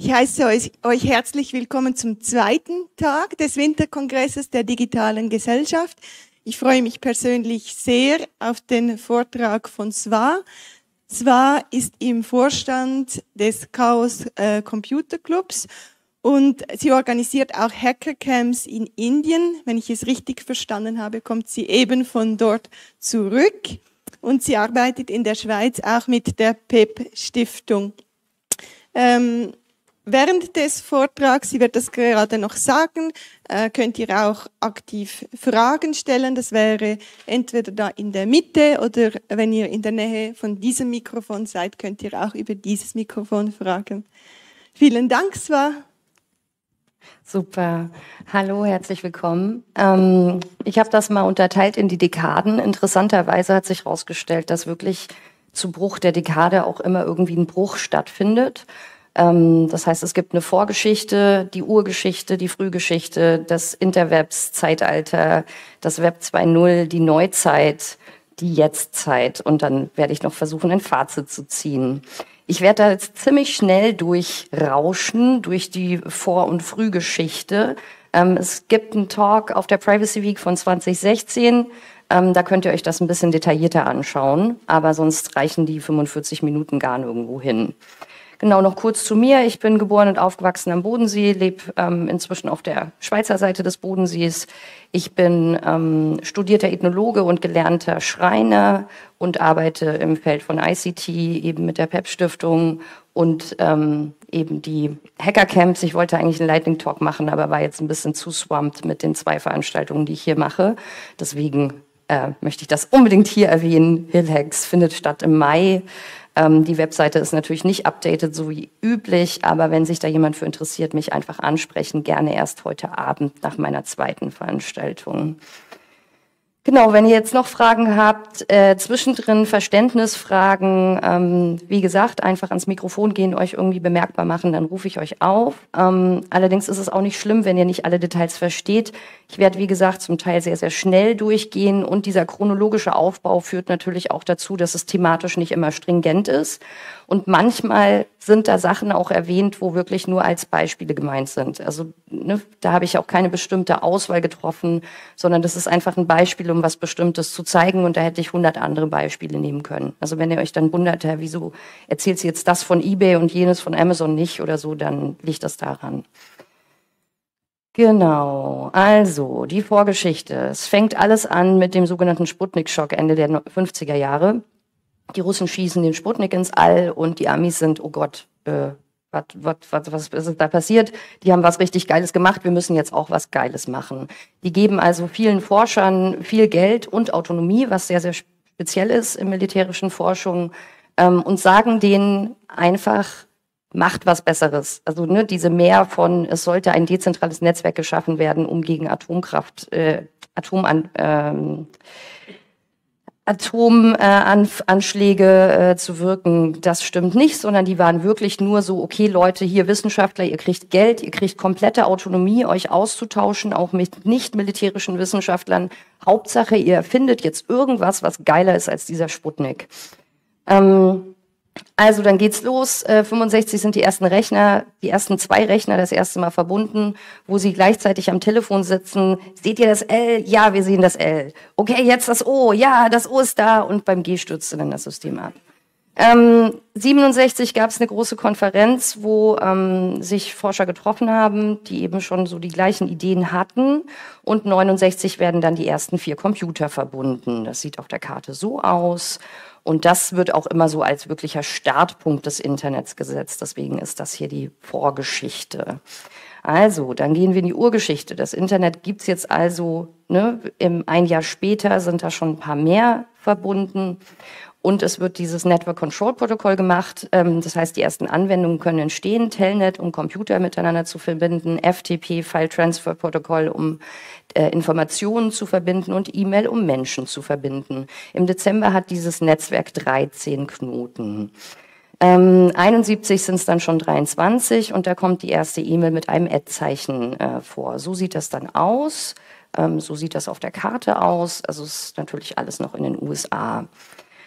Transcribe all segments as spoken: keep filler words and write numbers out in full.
Ich heiße euch, euch herzlich willkommen zum zweiten Tag des Winterkongresses der digitalen Gesellschaft. Ich freue mich persönlich sehr auf den Vortrag von Sva. Sva ist im Vorstand des Chaos äh, Computer Clubs und sie organisiert auch Hackercamps in Indien. Wenn ich es richtig verstanden habe, kommt sie eben von dort zurück und sie arbeitet in der Schweiz auch mit der P E P-Stiftung. Ähm, während des Vortrags, sie wird das gerade noch sagen, äh, könnt ihr auch aktiv Fragen stellen. Das wäre entweder da in der Mitte oder wenn ihr in der Nähe von diesem Mikrofon seid, könnt ihr auch über dieses Mikrofon fragen. Vielen Dank, Sva. Super. Hallo, herzlich willkommen. Ähm, ich habe das mal unterteilt in die Dekaden. Interessanterweise hat sich herausgestellt, dass wirklich zu Bruch der Dekade auch immer irgendwie ein Bruch stattfindet. Ähm, das heißt, es gibt eine Vorgeschichte, die Urgeschichte, die Frühgeschichte, das Interwebs-Zeitalter, das Web zwei Punkt null, die Neuzeit, die Jetztzeit. Und dann werde ich noch versuchen, ein Fazit zu ziehen. Ich werde da jetzt ziemlich schnell durchrauschen, durch die Vor- und Frühgeschichte. Ähm, es gibt einen Talk auf der Privacy Week von zwanzig sechzehn. Ähm, da könnt ihr euch das ein bisschen detaillierter anschauen. Aber sonst reichen die fünfundvierzig Minuten gar nirgendwo hin. Genau, noch kurz zu mir. Ich bin geboren und aufgewachsen am Bodensee, lebe ähm, inzwischen auf der Schweizer Seite des Bodensees. Ich bin ähm, studierter Ethnologe und gelernter Schreiner und arbeite im Feld von I C T, eben mit der P E P-Stiftung und ähm, eben die Hackercamps. Ich wollte eigentlich einen Lightning Talk machen, aber war jetzt ein bisschen zu swamped mit den zwei Veranstaltungen, die ich hier mache. Deswegen äh, möchte ich das unbedingt hier erwähnen. Hillhacks findet statt im Mai. Die Webseite ist natürlich nicht updated, so wie üblich, aber wenn sich da jemand für interessiert, mich einfach ansprechen, gerne erst heute Abend nach meiner zweiten Veranstaltung. Genau, wenn ihr jetzt noch Fragen habt, äh, zwischendrin Verständnisfragen, ähm, wie gesagt, einfach ans Mikrofon gehen, euch irgendwie bemerkbar machen, dann rufe ich euch auf. Ähm, allerdings ist es auch nicht schlimm, wenn ihr nicht alle Details versteht. Ich werde, wie gesagt, zum Teil sehr, sehr schnell durchgehen und dieser chronologische Aufbau führt natürlich auch dazu, dass es thematisch nicht immer stringent ist. Und manchmal sind da Sachen auch erwähnt, wo wirklich nur als Beispiele gemeint sind. Also ne, da habe ich auch keine bestimmte Auswahl getroffen, sondern das ist einfach ein Beispiel, um was Bestimmtes zu zeigen. Und da hätte ich hundert andere Beispiele nehmen können. Also wenn ihr euch dann wundert, Herr, wieso erzählt sie jetzt das von eBay und jenes von Amazon nicht oder so, dann liegt das daran. Genau, also die Vorgeschichte. Es fängt alles an mit dem sogenannten Sputnik-Schock Ende der fünfziger Jahre. Die Russen schießen den Sputnik ins All und die Amis sind, oh Gott, äh, was, was, was, was ist da passiert? Die haben was richtig Geiles gemacht, wir müssen jetzt auch was Geiles machen. Die geben also vielen Forschern viel Geld und Autonomie, was sehr, sehr speziell ist in militärischen Forschung, ähm, und sagen denen einfach, macht was Besseres. Also ne, diese Mehr von, es sollte ein dezentrales Netzwerk geschaffen werden, um gegen Atomkraft, äh, Atom an, ähm, Atomanschläge äh, zu wirken, das stimmt nicht, sondern die waren wirklich nur so, okay Leute, hier Wissenschaftler, ihr kriegt Geld, ihr kriegt komplette Autonomie, euch auszutauschen, auch mit nicht militärischen Wissenschaftlern. Hauptsache, ihr erfindet jetzt irgendwas, was geiler ist als dieser Sputnik. Ähm, Also dann geht's los, äh, fünfundsechzig sind die ersten Rechner, die ersten zwei Rechner das erste Mal verbunden, wo sie gleichzeitig am Telefon sitzen. Seht ihr das L? Ja, wir sehen das L. Okay, jetzt das O. Ja, das O ist da. Und beim G stürzte dann das System ab. Ähm, siebenundsechzig gab es eine große Konferenz, wo ähm, sich Forscher getroffen haben, die eben schon so die gleichen Ideen hatten. Und neunundsechzig werden dann die ersten vier Computer verbunden. Das sieht auf der Karte so aus. Und das wird auch immer so als wirklicher Startpunkt des Internets gesetzt. Deswegen ist das hier die Vorgeschichte. Also, dann gehen wir in die Urgeschichte. Das Internet gibt's jetzt also, ne, im, ein Jahr später sind da schon ein paar mehr verbunden. Und es wird dieses Network Control Protocol gemacht. Das heißt, die ersten Anwendungen können entstehen, Telnet, um Computer miteinander zu verbinden, F T P, File Transfer Protocol, um äh, Informationen zu verbinden und E-Mail, um Menschen zu verbinden. Im Dezember hat dieses Netzwerk dreizehn Knoten. Ähm, einundsiebzig sind es dann schon dreiundzwanzig und da kommt die erste E-Mail mit einem Ad-Zeichen äh, vor. So sieht das dann aus. Ähm, so sieht das auf der Karte aus. Also es ist natürlich alles noch in den U S A.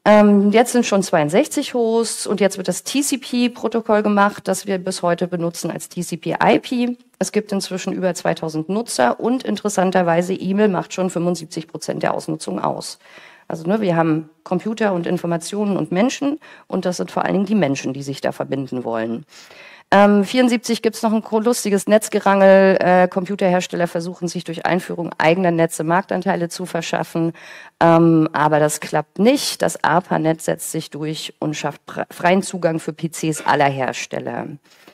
Ähm, jetzt sind schon zweiundsechzig Hosts und jetzt wird das T C P-Protokoll gemacht, das wir bis heute benutzen als T C P I P. Es gibt inzwischen über zweitausend Nutzer und interessanterweise E-Mail macht schon fünfundsiebzig Prozent der Ausnutzung aus. Also ne, wir haben Computer und Informationen und Menschen und das sind vor allen Dingen die Menschen, die sich da verbinden wollen. Ähm, vierundsiebzig gibt es noch ein lustiges Netzgerangel. Äh, Computerhersteller versuchen sich durch Einführung eigener Netze Marktanteile zu verschaffen, ähm, aber das klappt nicht. Das ARPANET setzt sich durch und schafft freien Zugang für P Cs aller Hersteller.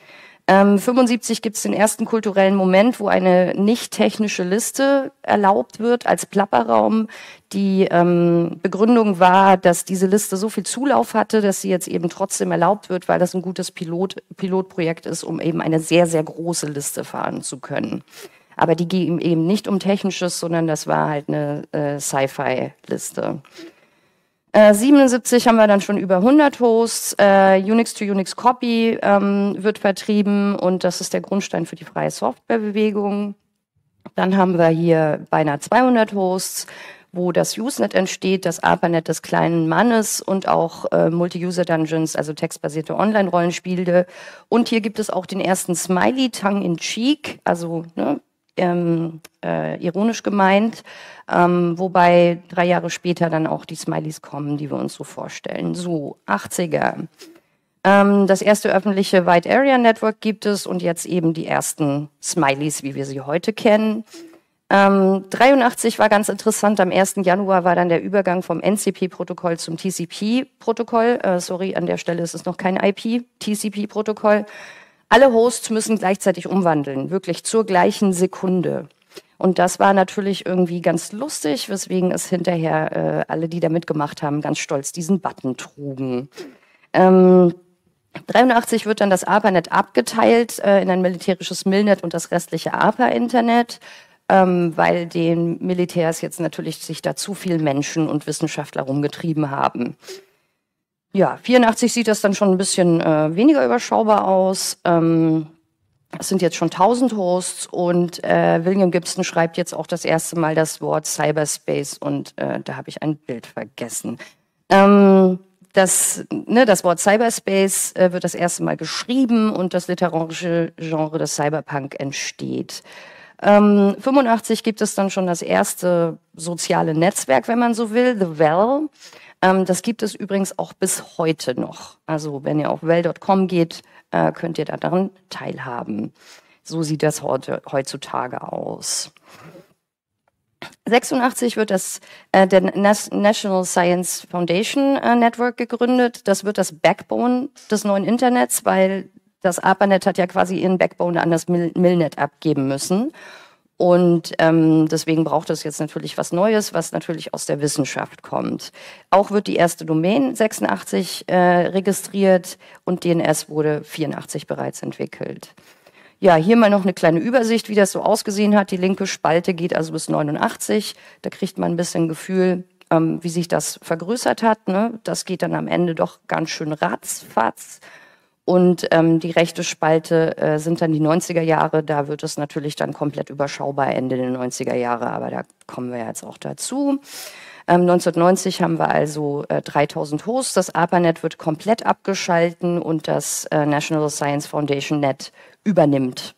Ähm, fünfundsiebzig gibt es den ersten kulturellen Moment, wo eine nicht technische Liste erlaubt wird als Plapperraum. Die ähm, Begründung war, dass diese Liste so viel Zulauf hatte, dass sie jetzt eben trotzdem erlaubt wird, weil das ein gutes Pilot, Pilotprojekt ist, um eben eine sehr, sehr große Liste fahren zu können. Aber die ging eben nicht um Technisches, sondern das war halt eine äh, Sci-Fi-Liste. siebenundsiebzig haben wir dann schon über hundert Hosts. Äh, Unix to Unix Copy ähm, wird vertrieben und das ist der Grundstein für die freie Softwarebewegung. Dann haben wir hier beinahe zweihundert Hosts, wo das Usenet entsteht, das ARPANET des kleinen Mannes und auch äh, Multi-User-Dungeons, also textbasierte Online-Rollenspiele. Und hier gibt es auch den ersten Smiley, Tongue-in-Cheek, also ne, Ähm, äh, ironisch gemeint, ähm, wobei drei Jahre später dann auch die Smileys kommen, die wir uns so vorstellen. So, achtziger. Ähm, das erste öffentliche Wide Area Network gibt es und jetzt eben die ersten Smileys, wie wir sie heute kennen. Ähm, dreiundachtzig war ganz interessant, am ersten Januar war dann der Übergang vom N C P-Protokoll zum T C P-Protokoll. Äh, sorry, an der Stelle ist es noch kein I P, T C P-Protokoll. Alle Hosts müssen gleichzeitig umwandeln, wirklich zur gleichen Sekunde. Und das war natürlich irgendwie ganz lustig, weswegen es hinterher äh, alle, die da mitgemacht haben, ganz stolz diesen Button trugen. Ähm, dreiundachtzig wird dann das ARPANET abgeteilt äh, in ein militärisches Milnet und das restliche ARPA-Internet, ähm, weil den Militärs jetzt natürlich sich da zu viel Menschen und Wissenschaftler rumgetrieben haben. Ja, vierundachtzig sieht das dann schon ein bisschen äh, weniger überschaubar aus. Ähm, es sind jetzt schon tausend Hosts und äh, William Gibson schreibt jetzt auch das erste Mal das Wort Cyberspace und äh, da habe ich ein Bild vergessen. Ähm, das, ne, das Wort Cyberspace äh, wird das erste Mal geschrieben und das literarische Genre des Cyberpunk entsteht. Ähm, fünfundachtzig gibt es dann schon das erste soziale Netzwerk, wenn man so will, The Well. Das gibt es übrigens auch bis heute noch. Also wenn ihr auf well Punkt com geht, äh, könnt ihr daran teilhaben. So sieht das heute, heutzutage aus. sechsundachtzig wird das äh, der National Science Foundation äh, Network gegründet. Das wird das Backbone des neuen Internets, weil das ARPANET hat ja quasi ihren Backbone an das Mil Milnet abgeben müssen. Und ähm, deswegen braucht es jetzt natürlich was Neues, was natürlich aus der Wissenschaft kommt. Auch wird die erste Domain sechsundachtzig äh, registriert und D N S wurde vierundachtzig bereits entwickelt. Ja, hier mal noch eine kleine Übersicht, wie das so ausgesehen hat. Die linke Spalte geht also bis neunundachtzig. Da kriegt man ein bisschen Gefühl, ähm, wie sich das vergrößert hat. Ne? Das geht dann am Ende doch ganz schön ratzfatz. Und ähm, die rechte Spalte äh, sind dann die neunziger Jahre. Da wird es natürlich dann komplett überschaubar Ende der neunziger Jahre, aber da kommen wir jetzt auch dazu. Ähm, neunzehnhundertneunzig haben wir also äh, dreitausend Hosts. Das ARPANET wird komplett abgeschalten und das äh, National Science Foundation Net übernimmt.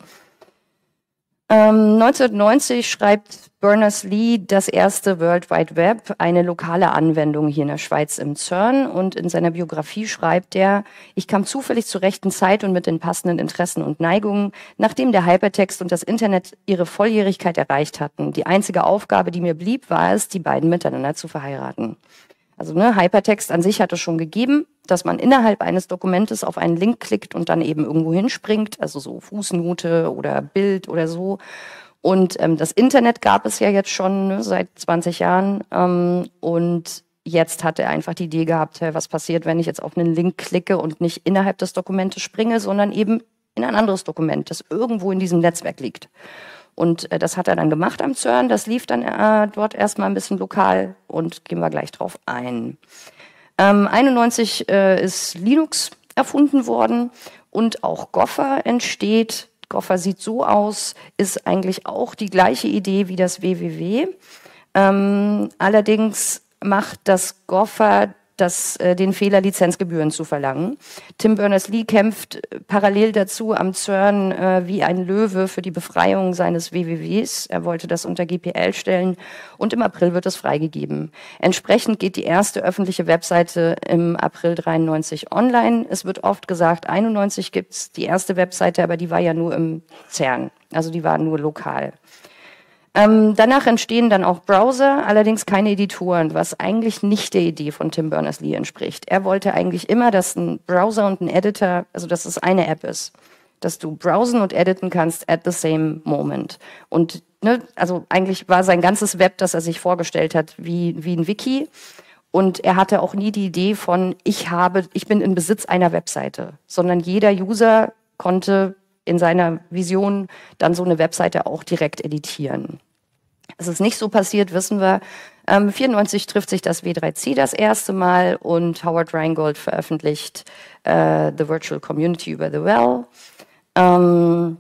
Ähm, neunzehnhundertneunzig schreibt Berners-Lee das erste World Wide Web, eine lokale Anwendung hier in der Schweiz im CERN. Und in seiner Biografie schreibt er, ich kam zufällig zur rechten Zeit und mit den passenden Interessen und Neigungen, nachdem der Hypertext und das Internet ihre Volljährigkeit erreicht hatten. Die einzige Aufgabe, die mir blieb, war es, die beiden miteinander zu verheiraten. Also ne, Hypertext an sich hat es schon gegeben, dass man innerhalb eines Dokumentes auf einen Link klickt und dann eben irgendwo hinspringt, also so Fußnote oder Bild oder so. Und ähm, das Internet gab es ja jetzt schon ne, seit zwanzig Jahren. Ähm, und jetzt hat er einfach die Idee gehabt, hey, was passiert, wenn ich jetzt auf einen Link klicke und nicht innerhalb des Dokumentes springe, sondern eben in ein anderes Dokument, das irgendwo in diesem Netzwerk liegt. Und äh, das hat er dann gemacht am CERN. Das lief dann äh, dort erstmal ein bisschen lokal und gehen wir gleich drauf ein. Ähm, einundneunzig äh, ist Linux erfunden worden und auch Gopher entsteht. Gopher sieht so aus, ist eigentlich auch die gleiche Idee wie das W W W. Ähm, allerdings macht das Gopher das, äh, den Fehler, Lizenzgebühren zu verlangen. Tim Berners-Lee kämpft parallel dazu am CERN äh, wie ein Löwe für die Befreiung seines W W Ws. Er wollte das unter G P L stellen und im April wird es freigegeben. Entsprechend geht die erste öffentliche Webseite im April dreiundneunzig online. Es wird oft gesagt, einundneunzig gibt's die erste Webseite, aber die war ja nur im CERN, also die war nur lokal. Ähm, danach entstehen dann auch Browser, allerdings keine Editoren, was eigentlich nicht der Idee von Tim Berners-Lee entspricht. Er wollte eigentlich immer, dass ein Browser und ein Editor, also dass es eine App ist, dass du browsen und editen kannst at the same moment. Und ne, also eigentlich war sein ganzes Web, das er sich vorgestellt hat, wie, wie ein Wiki. Und er hatte auch nie die Idee von, ich habe, ich bin in Besitz einer Webseite, sondern jeder User konnte in seiner Vision dann so eine Webseite auch direkt editieren. Es ist nicht so passiert, wissen wir. Ähm, vierundneunzig trifft sich das W drei C das erste Mal und Howard Rheingold veröffentlicht äh, The Virtual Community über The Well. Ähm,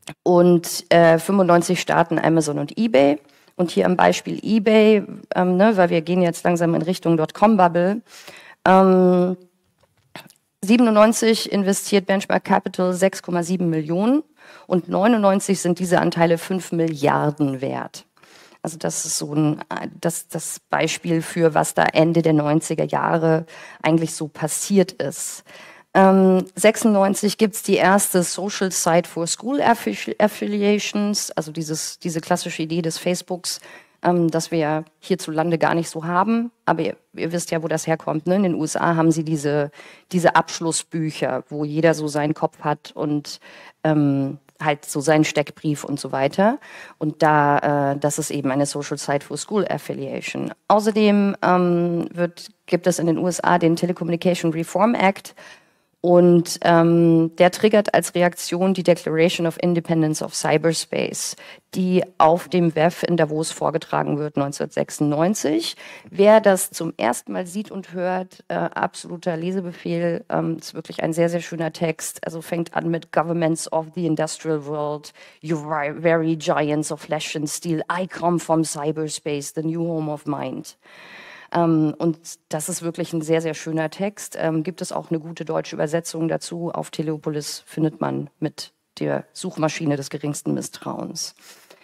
und äh, fünfundneunzig starten Amazon und eBay. Und hier am Beispiel eBay, ähm, ne, weil wir gehen jetzt langsam in Richtung Dotcom-Bubble. Ähm, siebenundneunzig investiert Benchmark Capital sechs Komma sieben Millionen und neunundneunzig sind diese Anteile fünf Milliarden wert. Also das ist so ein, das, das Beispiel für, was da Ende der neunziger Jahre eigentlich so passiert ist. Ähm, sechsundneunzig gibt's die erste Social Site for School Affiliations, also dieses, diese klassische Idee des Facebooks, ähm, das wir ja hierzulande gar nicht so haben. Aber ihr, ihr wisst ja, wo das herkommt. Ne? In den U S A haben sie diese, diese Abschlussbücher, wo jeder so seinen Kopf hat und ähm, halt so seinen Steckbrief und so weiter. Und da, äh, das ist eben eine Social Site for School Affiliation. Außerdem ähm, wird, gibt es in den U S A den Telecommunication Reform Act und ähm, der triggert als Reaktion die Declaration of Independence of Cyberspace, die auf dem W E F in Davos vorgetragen wird neunzehnhundertsechsundneunzig. Wer das zum ersten Mal sieht und hört, äh, absoluter Lesebefehl, ähm, ist wirklich ein sehr, sehr schöner Text. Also fängt an mit Governments of the Industrial World, you very giants of flesh and steel, I come from cyberspace, the new home of mind. Ähm, und das ist wirklich ein sehr, sehr schöner Text. Ähm, gibt es auch eine gute deutsche Übersetzung dazu. Auf Teleopolis findet man mit der Suchmaschine des geringsten Misstrauens.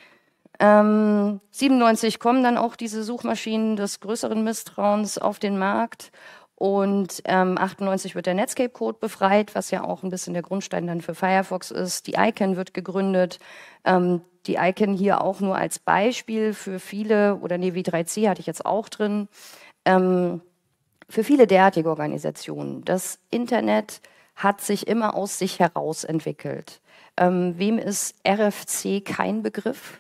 Ähm, siebenundneunzig kommen dann auch diese Suchmaschinen des größeren Misstrauens auf den Markt. Und ähm, achtundneunzig wird der Netscape-Code befreit, was ja auch ein bisschen der Grundstein dann für Firefox ist. Die ICANN wird gegründet. Ähm, die ICANN hier auch nur als Beispiel für viele, oder nee, W drei C hatte ich jetzt auch drin, ähm, für viele derartige Organisationen. Das Internet hat sich immer aus sich heraus entwickelt. Ähm, wem ist R F C kein Begriff?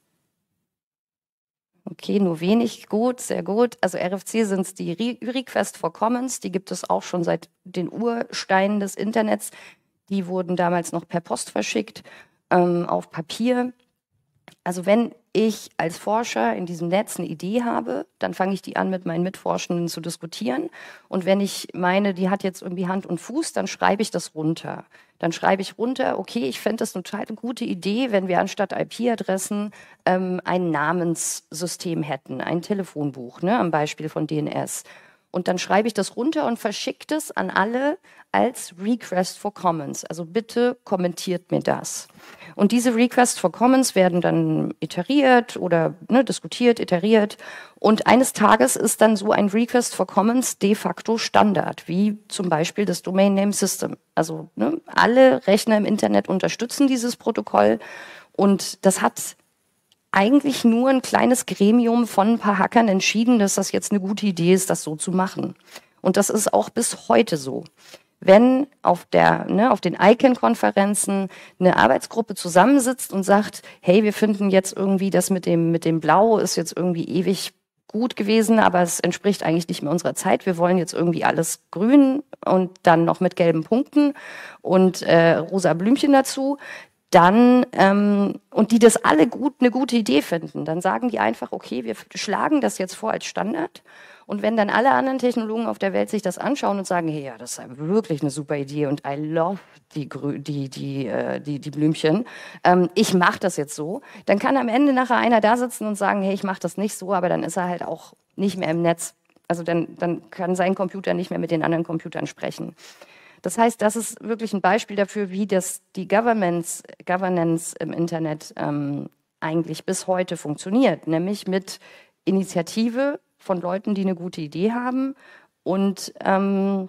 Okay, nur wenig, gut, sehr gut. Also R F C sind die Re Request for Commons, die gibt es auch schon seit den Ursteinen des Internets. Die wurden damals noch per Post verschickt, ähm, auf Papier. Also wenn ich als Forscher in diesem Netz eine Idee habe, dann fange ich die an, mit meinen Mitforschenden zu diskutieren. Und wenn ich meine, die hat jetzt irgendwie Hand und Fuß, dann schreibe ich das runter. Dann schreibe ich runter, okay, ich fände das eine total gute Idee, wenn wir anstatt I P-Adressen ähm, ein Namenssystem hätten, ein Telefonbuch, ne, am Beispiel von D N S. Und dann schreibe ich das runter und verschicke das an alle als Request for Commons. Also bitte kommentiert mir das. Und diese Requests for Commons werden dann iteriert oder ne, diskutiert, iteriert. Und eines Tages ist dann so ein Request for Commons de facto Standard, wie zum Beispiel das Domain Name System. Also ne, alle Rechner im Internet unterstützen dieses Protokoll. Und das hat eigentlich nur ein kleines Gremium von ein paar Hackern entschieden, dass das jetzt eine gute Idee ist, das so zu machen. Und das ist auch bis heute so. Wenn auf der, ne, auf den ICANN-Konferenzen eine Arbeitsgruppe zusammensitzt und sagt, hey, wir finden jetzt irgendwie das mit dem, mit dem Blau ist jetzt irgendwie ewig gut gewesen, aber es entspricht eigentlich nicht mehr unserer Zeit. Wir wollen jetzt irgendwie alles grün und dann noch mit gelben Punkten und äh, rosa Blümchen dazu. Dann, ähm, und die das alle gut, eine gute Idee finden, dann sagen die einfach, okay, wir schlagen das jetzt vor als Standard. Und wenn dann alle anderen Technologen auf der Welt sich das anschauen und sagen, hey, ja, das ist wirklich eine super Idee und I love die, die, die, äh, die, die Blümchen, ähm, ich mache das jetzt so, dann kann am Ende nachher einer da sitzen und sagen, hey, ich mache das nicht so, aber dann ist er halt auch nicht mehr im Netz. Also dann, dann kann sein Computer nicht mehr mit den anderen Computern sprechen. Das heißt, das ist wirklich ein Beispiel dafür, wie das die Governance, Governance im Internet ähm, eigentlich bis heute funktioniert, nämlich mit Initiative von Leuten, die eine gute Idee haben und ähm,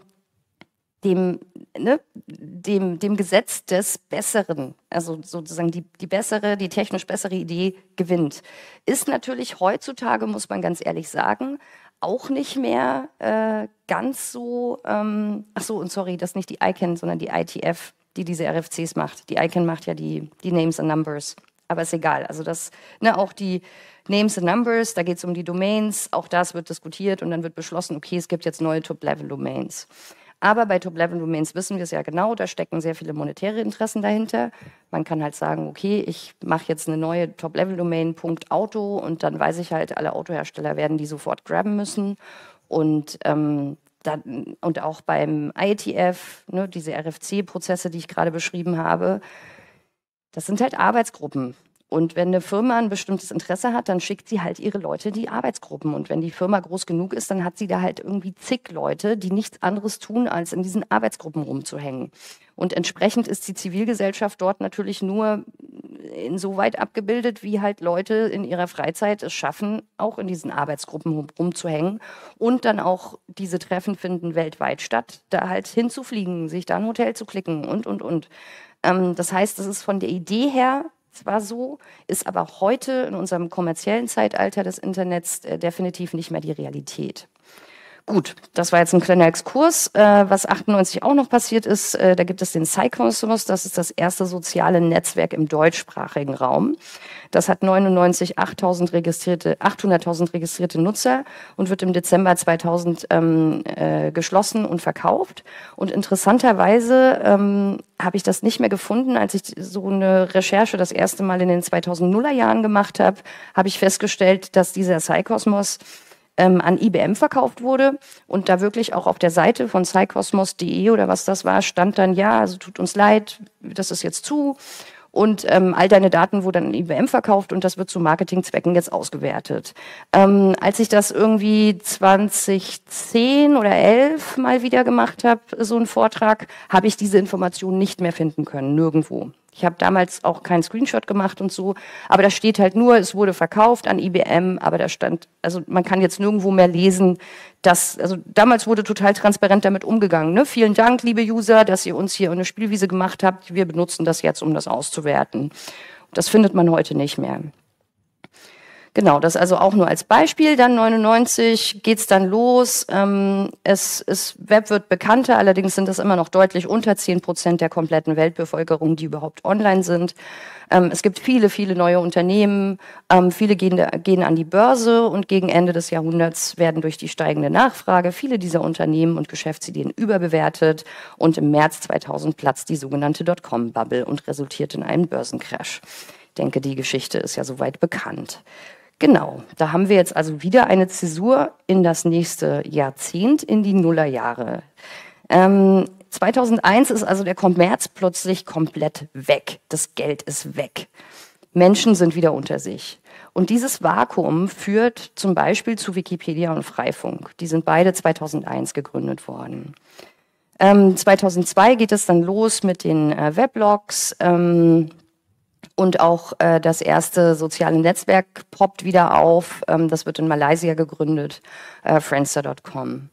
dem, ne, dem, dem Gesetz des Besseren, also sozusagen die, die bessere, die technisch bessere Idee gewinnt. Ist natürlich heutzutage, muss man ganz ehrlich sagen, auch nicht mehr äh, ganz so, ähm, ach so, und sorry, das ist nicht die I C A N, sondern die I T F, die diese R F Cs macht. Die I C A N macht ja die, die Names and Numbers, aber ist egal. Also das, ne, auch die Names and Numbers, da geht es um die Domains, auch das wird diskutiert und dann wird beschlossen, okay, es gibt jetzt neue Top-Level-Domains. Aber bei Top-Level-Domains wissen wir es ja genau, da stecken sehr viele monetäre Interessen dahinter. Man kann halt sagen, okay, ich mache jetzt eine neue Top-Level-Domain, Punkt Auto, und dann weiß ich halt, alle Autohersteller werden die sofort grabben müssen. Und, ähm, dann, und auch beim I E T F, ne, diese R F C-Prozesse, die ich gerade beschrieben habe, das sind halt Arbeitsgruppen. Und wenn eine Firma ein bestimmtes Interesse hat, dann schickt sie halt ihre Leute in die Arbeitsgruppen. Und wenn die Firma groß genug ist, dann hat sie da halt irgendwie zig Leute, die nichts anderes tun, als in diesen Arbeitsgruppen rumzuhängen. Und entsprechend ist die Zivilgesellschaft dort natürlich nur insoweit abgebildet, wie halt Leute in ihrer Freizeit es schaffen, auch in diesen Arbeitsgruppen rumzuhängen und dann auch diese Treffen finden weltweit statt, da halt hinzufliegen, sich da ein Hotel zu klicken und, und, und. Ähm, das heißt, das ist von der Idee her zwar so, ist aber heute in unserem kommerziellen Zeitalter des Internets äh, definitiv nicht mehr die Realität. Gut, das war jetzt ein kleiner Exkurs. Äh, was achtundneunzig auch noch passiert ist, äh, da gibt es den Cycosmos, das ist das erste soziale Netzwerk im deutschsprachigen Raum. Das hat neunundneunzig achthunderttausend registrierte, achthunderttausend registrierte Nutzer und wird im Dezember zweitausend ähm, äh, geschlossen und verkauft. Und interessanterweise ähm, habe ich das nicht mehr gefunden. Als ich so eine Recherche das erste Mal in den zweitausenduller Jahren gemacht habe, habe ich festgestellt, dass dieser Cycosmos ähm, an I B M verkauft wurde und da wirklich auch auf der Seite von cycosmos punkt de oder was das war, stand dann, ja, also tut uns leid, das ist jetzt zu und ähm, all deine Daten wurden an I B M verkauft und das wird zu Marketingzwecken jetzt ausgewertet. Ähm, als ich das irgendwie zweitausendzehn oder elf mal wieder gemacht habe, so einen Vortrag, habe ich diese Information nicht mehr finden können, nirgendwo. Ich habe damals auch keinen Screenshot gemacht und so, aber da steht halt nur, es wurde verkauft an I B M, aber da stand, also man kann jetzt nirgendwo mehr lesen, dass, also damals wurde total transparent damit umgegangen. Ne? Vielen Dank, liebe User, dass ihr uns hier eine Spielwiese gemacht habt. Wir benutzen das jetzt, um das auszuwerten. Das findet man heute nicht mehr. Genau, das also auch nur als Beispiel. Dann neunundneunzig geht's dann los. Ähm, es ist, Web wird bekannter, allerdings sind das immer noch deutlich unter zehn Prozent der kompletten Weltbevölkerung, die überhaupt online sind. Ähm, es gibt viele, viele neue Unternehmen. Ähm, viele gehen, gehen an die Börse und gegen Ende des Jahrhunderts werden durch die steigende Nachfrage viele dieser Unternehmen und Geschäftsideen überbewertet. Und im März zweitausend platzt die sogenannte Dotcom-Bubble und resultiert in einem Börsencrash. Ich denke, die Geschichte ist ja soweit bekannt. Genau, da haben wir jetzt also wieder eine Zäsur in das nächste Jahrzehnt, in die Nullerjahre. Ähm, zweitausendeins ist also der Kommerz plötzlich komplett weg. Das Geld ist weg. Menschen sind wieder unter sich. Und dieses Vakuum führt zum Beispiel zu Wikipedia und Freifunk. Die sind beide zweitausendeins gegründet worden. Ähm, zweitausendzwei geht es dann los mit den äh, Weblogs. Ähm, Und auch äh, das erste soziale Netzwerk poppt wieder auf. Ähm, das wird in Malaysia gegründet, äh, Friendster Punkt com.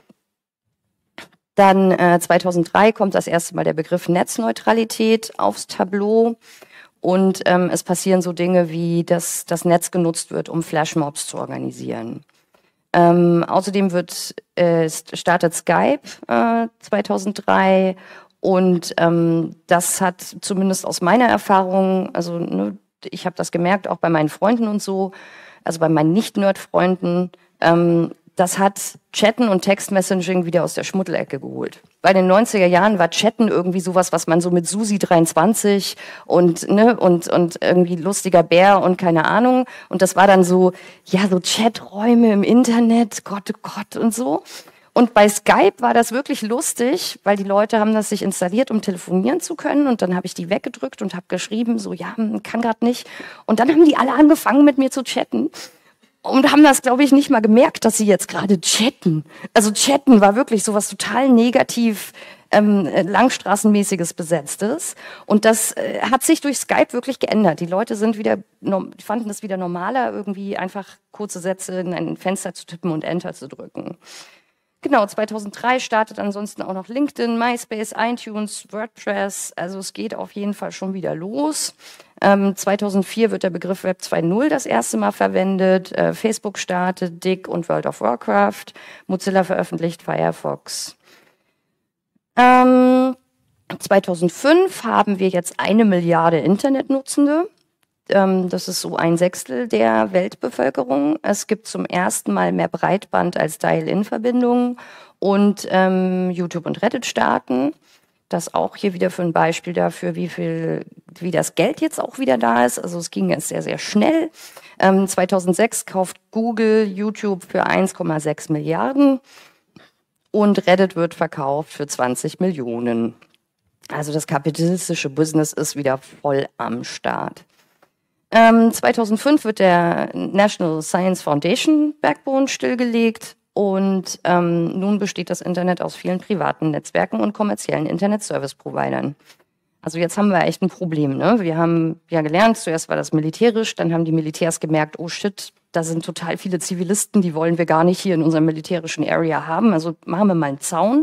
Dann äh, zweitausenddrei kommt das erste Mal der Begriff Netzneutralität aufs Tableau. Und ähm, es passieren so Dinge wie, dass das Netz genutzt wird, um Flashmobs zu organisieren. Ähm, außerdem wird äh, startet Skype äh, zweitausenddrei. Und ähm, das hat zumindest aus meiner Erfahrung, also ne, ich habe das gemerkt, auch bei meinen Freunden und so, also bei meinen Nicht-Nerd-Freunden, ähm, das hat Chatten und Text-Messaging wieder aus der Schmuddelecke geholt. Bei den neunziger Jahren war Chatten irgendwie sowas, was man so mit Susi dreiundzwanzig und, ne, und, und irgendwie lustiger Bär und keine Ahnung. Und das war dann so, ja, so Chaträume im Internet, Gott, oh Gott und so. Und bei Skype war das wirklich lustig, weil die Leute haben das sich installiert, um telefonieren zu können. Und dann habe ich die weggedrückt und habe geschrieben, so, ja, kann gerade nicht. Und dann haben die alle angefangen, mit mir zu chatten. Und haben das, glaube ich, nicht mal gemerkt, dass sie jetzt gerade chatten. Also chatten war wirklich so was total negativ, ähm, langstraßenmäßiges Besetztes. Und das äh, hat sich durch Skype wirklich geändert. Die Leute sind wieder, die fanden es wieder normaler, irgendwie einfach kurze Sätze in ein Fenster zu tippen und Enter zu drücken. Genau, zweitausenddrei startet ansonsten auch noch LinkedIn, MySpace, iTunes, WordPress. Also es geht auf jeden Fall schon wieder los. Ähm, zweitausendvier wird der Begriff Web zwei Punkt null das erste Mal verwendet. Äh, Facebook startet, Dick und World of Warcraft. Mozilla veröffentlicht Firefox. Ähm, zweitausendfünf haben wir jetzt eine Milliarde Internetnutzende. Das ist so ein Sechstel der Weltbevölkerung. Es gibt zum ersten Mal mehr Breitband als Dial-In-Verbindungen und ähm, YouTube und Reddit starten. Das auch hier wieder für ein Beispiel dafür, wie viel, wie das Geld jetzt auch wieder da ist. Also es ging jetzt sehr, sehr schnell. Ähm, zweitausendsechs kauft Google YouTube für eins Komma sechs Milliarden und Reddit wird verkauft für zwanzig Millionen. Also das kapitalistische Business ist wieder voll am Start. Ähm, zweitausendfünf wird der National Science Foundation Backbone stillgelegt und ähm, nun besteht das Internet aus vielen privaten Netzwerken und kommerziellen Internet-Service-Providern. Also jetzt haben wir echt ein Problem, ne? Wir haben ja gelernt, zuerst war das militärisch, dann haben die Militärs gemerkt, oh shit, da sind total viele Zivilisten, die wollen wir gar nicht hier in unserem militärischen Area haben, also machen wir mal einen Zaun.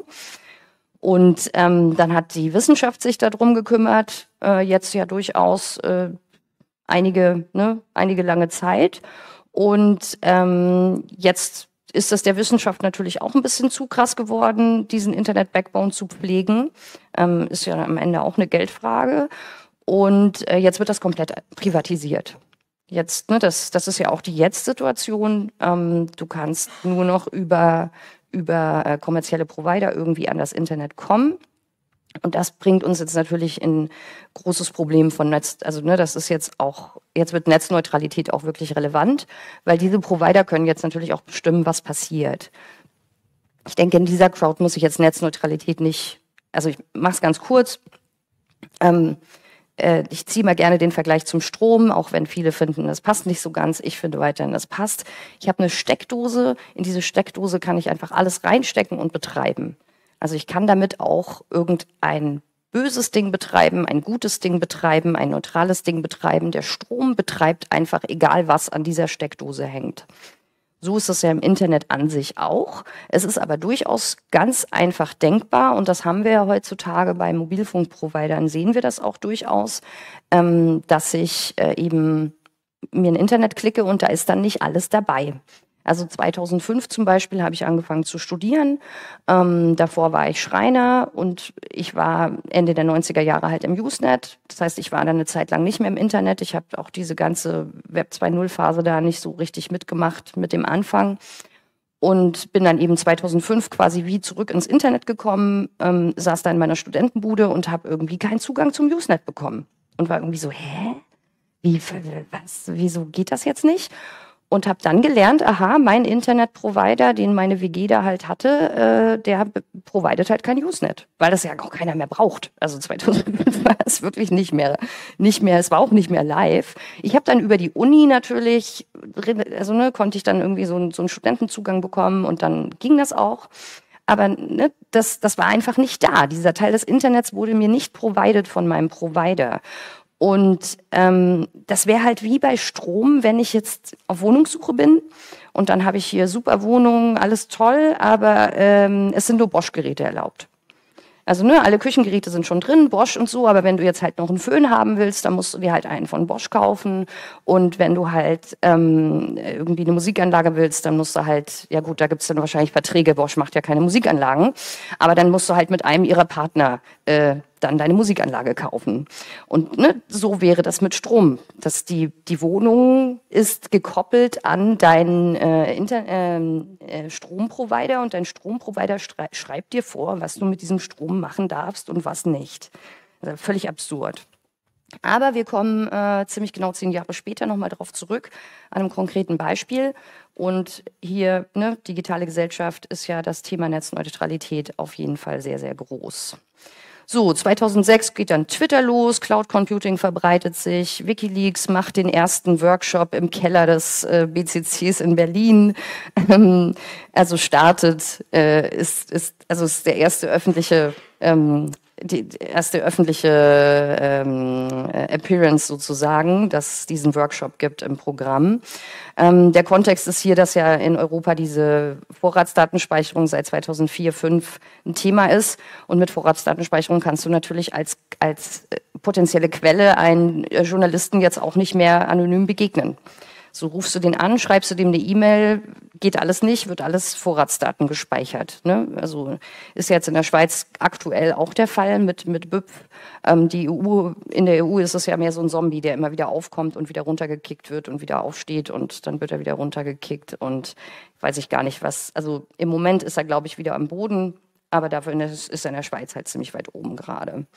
Und ähm, dann hat die Wissenschaft sich darum gekümmert, äh, jetzt ja durchaus äh, einige, ne, einige lange Zeit. Und ähm, jetzt ist das der Wissenschaft natürlich auch ein bisschen zu krass geworden, diesen Internet-Backbone zu pflegen. Ähm, ist ja am Ende auch eine Geldfrage. Und äh, jetzt wird das komplett privatisiert. Jetzt, ne, das, das ist ja auch die Jetzt-Situation. Ähm, du kannst nur noch über, über äh, kommerzielle Provider irgendwie an das Internet kommen. Und das bringt uns jetzt natürlich in großes Problem von Netz. Also ne, das ist jetzt auch, jetzt wird Netzneutralität auch wirklich relevant, weil diese Provider können jetzt natürlich auch bestimmen, was passiert. Ich denke, in dieser Crowd muss ich jetzt Netzneutralität nicht, also ich mache es ganz kurz. Ähm, äh, ich ziehe mal gerne den Vergleich zum Strom, auch wenn viele finden, das passt nicht so ganz. Ich finde weiterhin, das passt. Ich habe eine Steckdose, in diese Steckdose kann ich einfach alles reinstecken und betreiben. Also ich kann damit auch irgendein böses Ding betreiben, ein gutes Ding betreiben, ein neutrales Ding betreiben. Der Strom betreibt einfach egal, was an dieser Steckdose hängt. So ist es ja im Internet an sich auch. Es ist aber durchaus ganz einfach denkbar und das haben wir ja heutzutage bei Mobilfunkprovidern, sehen wir das auch durchaus, ähm, dass ich äh, eben mir ein Internet klicke und da ist dann nicht alles dabei. Also zweitausendfünf zum Beispiel habe ich angefangen zu studieren. Ähm, davor war ich Schreiner und ich war Ende der neunziger Jahre halt im Usenet. Das heißt, ich war dann eine Zeit lang nicht mehr im Internet. Ich habe auch diese ganze Web zwei Punkt null Phase da nicht so richtig mitgemacht mit dem Anfang. Und bin dann eben zweitausendfünf quasi wie zurück ins Internet gekommen, ähm, saß da in meiner Studentenbude und habe irgendwie keinen Zugang zum Usenet bekommen. Und war irgendwie so, hä? Wie, was, wieso geht das jetzt nicht? Und habe dann gelernt, aha, mein Internetprovider, den meine W G da halt hatte, äh, der providet halt kein Usenet, weil das ja auch keiner mehr braucht. Also zweitausendfünf war es wirklich nicht mehr, nicht mehr, es war auch nicht mehr live. Ich habe dann über die Uni natürlich, also ne, konnte ich dann irgendwie so, so einen Studentenzugang bekommen und dann ging das auch. Aber ne, das, das war einfach nicht da. Dieser Teil des Internets wurde mir nicht provided von meinem Provider. Und ähm, das wäre halt wie bei Strom, wenn ich jetzt auf Wohnungssuche bin und dann habe ich hier super Wohnungen, alles toll, aber ähm, es sind nur Bosch-Geräte erlaubt. Also ne, alle Küchengeräte sind schon drin, Bosch und so, aber wenn du jetzt halt noch einen Föhn haben willst, dann musst du dir halt einen von Bosch kaufen. Und wenn du halt ähm, irgendwie eine Musikanlage willst, dann musst du halt, ja gut, da gibt's dann wahrscheinlich Verträge, Bosch macht ja keine Musikanlagen, aber dann musst du halt mit einem ihrer Partner äh, dann deine Musikanlage kaufen. Und ne, so wäre das mit Strom. Dass die, die Wohnung ist gekoppelt an deinen äh, Inter äh, Stromprovider und dein Stromprovider schreibt dir vor, was du mit diesem Strom machen darfst und was nicht. Also völlig absurd. Aber wir kommen äh, ziemlich genau zehn Jahre später nochmal darauf zurück, an einem konkreten Beispiel. Und hier, ne, digitale Gesellschaft ist ja das Thema Netzneutralität auf jeden Fall sehr, sehr groß. So, zweitausendsechs geht dann Twitter los, Cloud Computing verbreitet sich, WikiLeaks macht den ersten Workshop im Keller des äh, B C Cs in Berlin. Ähm, also startet, äh, ist, ist, also ist der erste öffentliche, ähm, die erste öffentliche ähm, Appearance sozusagen, dass es diesen Workshop gibt im Programm. Ähm, der Kontext ist hier, dass ja in Europa diese Vorratsdatenspeicherung seit zweitausendvier, zweitausendfünf ein Thema ist. Und mit Vorratsdatenspeicherung kannst du natürlich als, als potenzielle Quelle einen Journalisten jetzt auch nicht mehr anonym begegnen. So rufst du den an, schreibst du dem eine E-Mail, geht alles nicht, wird alles Vorratsdaten gespeichert. Ne? Also ist jetzt in der Schweiz aktuell auch der Fall mit, mit B I P. Ähm, die E U, in der E U ist es ja mehr so ein Zombie, der immer wieder aufkommt und wieder runtergekickt wird und wieder aufsteht und dann wird er wieder runtergekickt und weiß ich gar nicht was. Also im Moment ist er, glaube ich, wieder am Boden, aber dafür ist er in der Schweiz halt ziemlich weit oben gerade.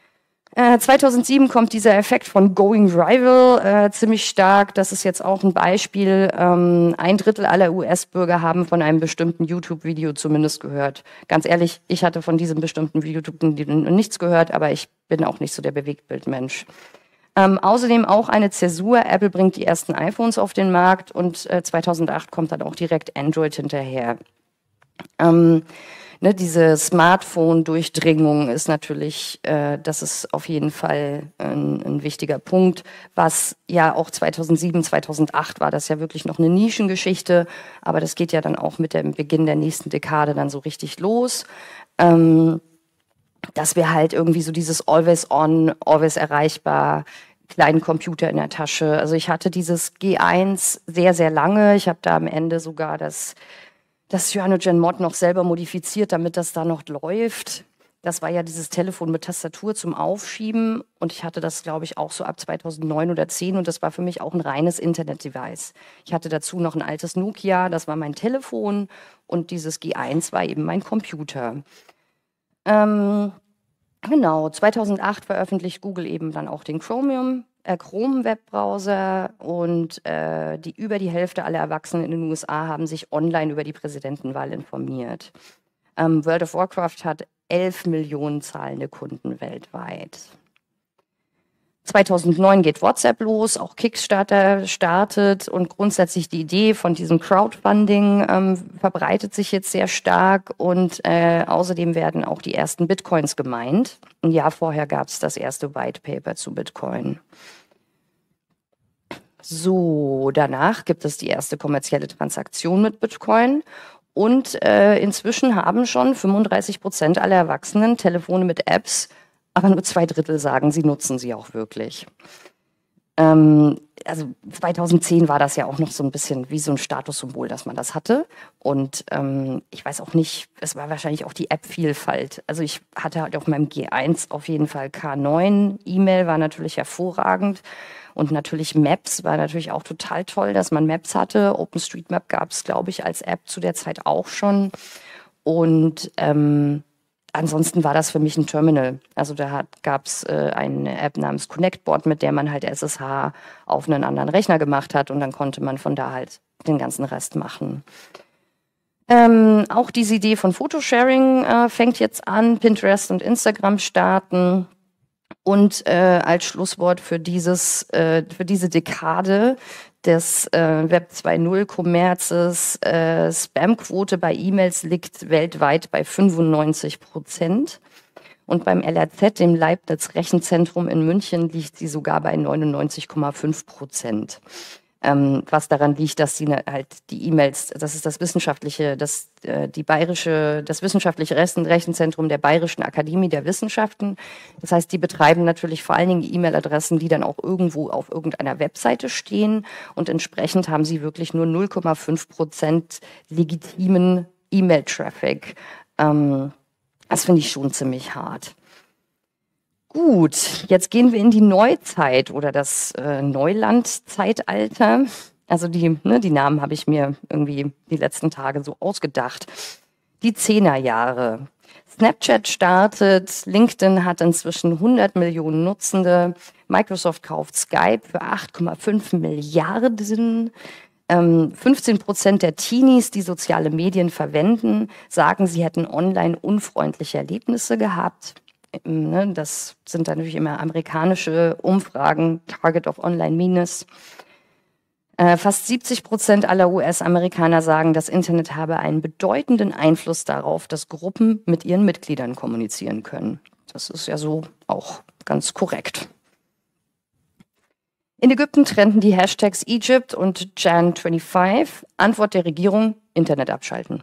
Äh, zweitausendsieben kommt dieser Effekt von Going Viral äh, ziemlich stark. Das ist jetzt auch ein Beispiel. Ähm, ein Drittel aller U S-Bürger haben von einem bestimmten YouTube-Video zumindest gehört. Ganz ehrlich, ich hatte von diesem bestimmten YouTube-Video nichts gehört, aber ich bin auch nicht so der Bewegtbildmensch. Ähm, außerdem auch eine Zäsur. Apple bringt die ersten iPhones auf den Markt und äh, zweitausendacht kommt dann auch direkt Android hinterher. Ähm, Ne, diese Smartphone-Durchdringung ist natürlich, äh, das ist auf jeden Fall ein, ein wichtiger Punkt, was ja auch zweitausendsieben, zweitausendacht war das ja wirklich noch eine Nischengeschichte, aber das geht ja dann auch mit dem Beginn der nächsten Dekade dann so richtig los, ähm, dass wir halt irgendwie so dieses always on, always erreichbar, kleinen Computer in der Tasche, also ich hatte dieses G eins sehr, sehr lange, ich habe da am Ende sogar das das CyanogenMod noch selber modifiziert, damit das da noch läuft. Das war ja dieses Telefon mit Tastatur zum Aufschieben und ich hatte das, glaube ich, auch so ab zweitausendneun oder zehn und das war für mich auch ein reines Internet-Device. Ich hatte dazu noch ein altes Nokia, das war mein Telefon und dieses G eins war eben mein Computer. Ähm, genau, zweitausendacht veröffentlicht Google eben dann auch den Chromium. Chrome-Webbrowser und äh, die, über die Hälfte aller Erwachsenen in den U S A haben sich online über die Präsidentenwahl informiert. Ähm, World of Warcraft hat elf Millionen zahlende Kunden weltweit. zweitausendneun geht WhatsApp los, auch Kickstarter startet und grundsätzlich die Idee von diesem Crowdfunding ähm, verbreitet sich jetzt sehr stark und äh, außerdem werden auch die ersten Bitcoins gemeint. Ein Jahr vorher gab es das erste White Paper zu Bitcoin. So, danach gibt es die erste kommerzielle Transaktion mit Bitcoin und äh, inzwischen haben schon fünfunddreißig Prozent aller Erwachsenen Telefone mit Apps, aber nur zwei Drittel sagen, sie nutzen sie auch wirklich. Ähm, also zweitausendzehn war das ja auch noch so ein bisschen wie so ein Statussymbol, dass man das hatte. Und ähm, ich weiß auch nicht, es war wahrscheinlich auch die App-Vielfalt. Also ich hatte halt auf meinem G eins auf jeden Fall K neun, E-Mail war natürlich hervorragend. Und natürlich Maps war natürlich auch total toll, dass man Maps hatte. OpenStreetMap gab es, glaube ich, als App zu der Zeit auch schon. Und ähm, ansonsten war das für mich ein Terminal. Also da gab es äh, eine App namens ConnectBoard, mit der man halt S S H auf einen anderen Rechner gemacht hat. Und dann konnte man von da halt den ganzen Rest machen. Ähm, auch diese Idee von Photosharing äh, fängt jetzt an. Pinterest und Instagram starten. Und äh, als Schlusswort für, dieses, äh, für diese Dekade des äh, Web zwei Punkt null-Kommerzes, äh, Spamquote bei E-Mails liegt weltweit bei fünfundneunzig Prozent. Und beim L R Z, dem Leibniz Rechenzentrum in München, liegt sie sogar bei neunundneunzig Komma fünf Prozent. Ähm, was daran liegt, dass sie ne, halt die E-Mails, das ist das wissenschaftliche, das, äh, die bayerische, das wissenschaftliche Rechenzentrum der Bayerischen Akademie der Wissenschaften. Das heißt, die betreiben natürlich vor allen Dingen E-Mail-Adressen, die dann auch irgendwo auf irgendeiner Webseite stehen. Und entsprechend haben sie wirklich nur null Komma fünf Prozent legitimen E-Mail-Traffic. Ähm, das finde ich schon ziemlich hart. Gut, jetzt gehen wir in die Neuzeit oder das äh, Neuland-Zeitalter. Also die, ne, die Namen habe ich mir irgendwie die letzten Tage so ausgedacht. Die Zehnerjahre. Snapchat startet, LinkedIn hat inzwischen hundert Millionen Nutzende, Microsoft kauft Skype für acht Komma fünf Milliarden. Ähm, fünfzehn Prozent der Teenies, die soziale Medien verwenden, sagen, sie hätten online unfreundliche Erlebnisse gehabt. Ne, das sind dann natürlich immer amerikanische Umfragen, Target of Online Minus. Äh, fast siebzig Prozent aller U S-Amerikaner sagen, das Internet habe einen bedeutenden Einfluss darauf, dass Gruppen mit ihren Mitgliedern kommunizieren können. Das ist ja so auch ganz korrekt. In Ägypten trennten die Hashtags Egypt und Jan fünfundzwanzig. Antwort der Regierung, Internet abschalten.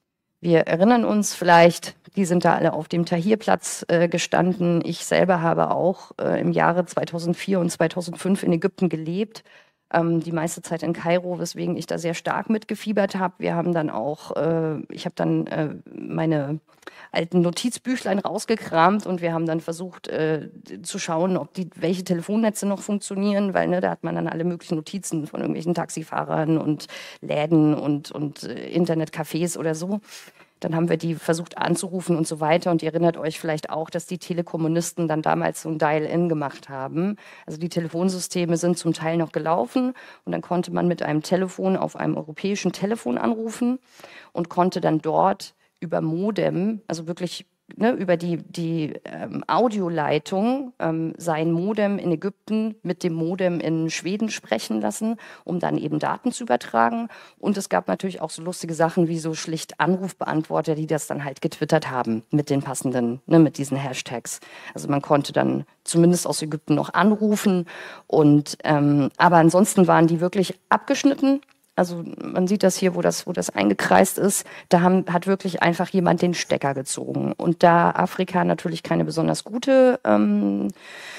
Wir erinnern uns vielleicht, die sind da alle auf dem Tahrirplatz äh, gestanden. Ich selber habe auch äh, im Jahre zweitausendvier und zweitausendfünf in Ägypten gelebt. Ähm, die meiste Zeit in Kairo, weswegen ich da sehr stark mitgefiebert habe. Wir haben dann auch, äh, ich habe dann äh, meine alten Notizbüchlein rausgekramt und wir haben dann versucht äh, zu schauen, ob die, welche Telefonnetze noch funktionieren, weil ne, da hat man dann alle möglichen Notizen von irgendwelchen Taxifahrern und Läden und, und äh, Internetcafés oder so. Dann haben wir die versucht anzurufen und so weiter. Und ihr erinnert euch vielleicht auch, dass die Telekommunisten dann damals so ein Dial-In gemacht haben. Also die Telefonsysteme sind zum Teil noch gelaufen und dann konnte man mit einem Telefon auf einem europäischen Telefon anrufen und konnte dann dort über Modem, also wirklich ne, über die, die ähm, Audioleitung ähm, sein Modem in Ägypten mit dem Modem in Schweden sprechen lassen, um dann eben Daten zu übertragen. Und es gab natürlich auch so lustige Sachen wie so schlicht Anrufbeantworter, die das dann halt getwittert haben mit den passenden, ne, mit diesen Hashtags. Also man konnte dann zumindest aus Ägypten noch anrufen. Und ähm, aber ansonsten waren die wirklich abgeschnitten. Also man sieht das hier, wo das, wo das eingekreist ist. Da haben, hat wirklich einfach jemand den Stecker gezogen. Und da Afrika natürlich keine besonders gute, ähm,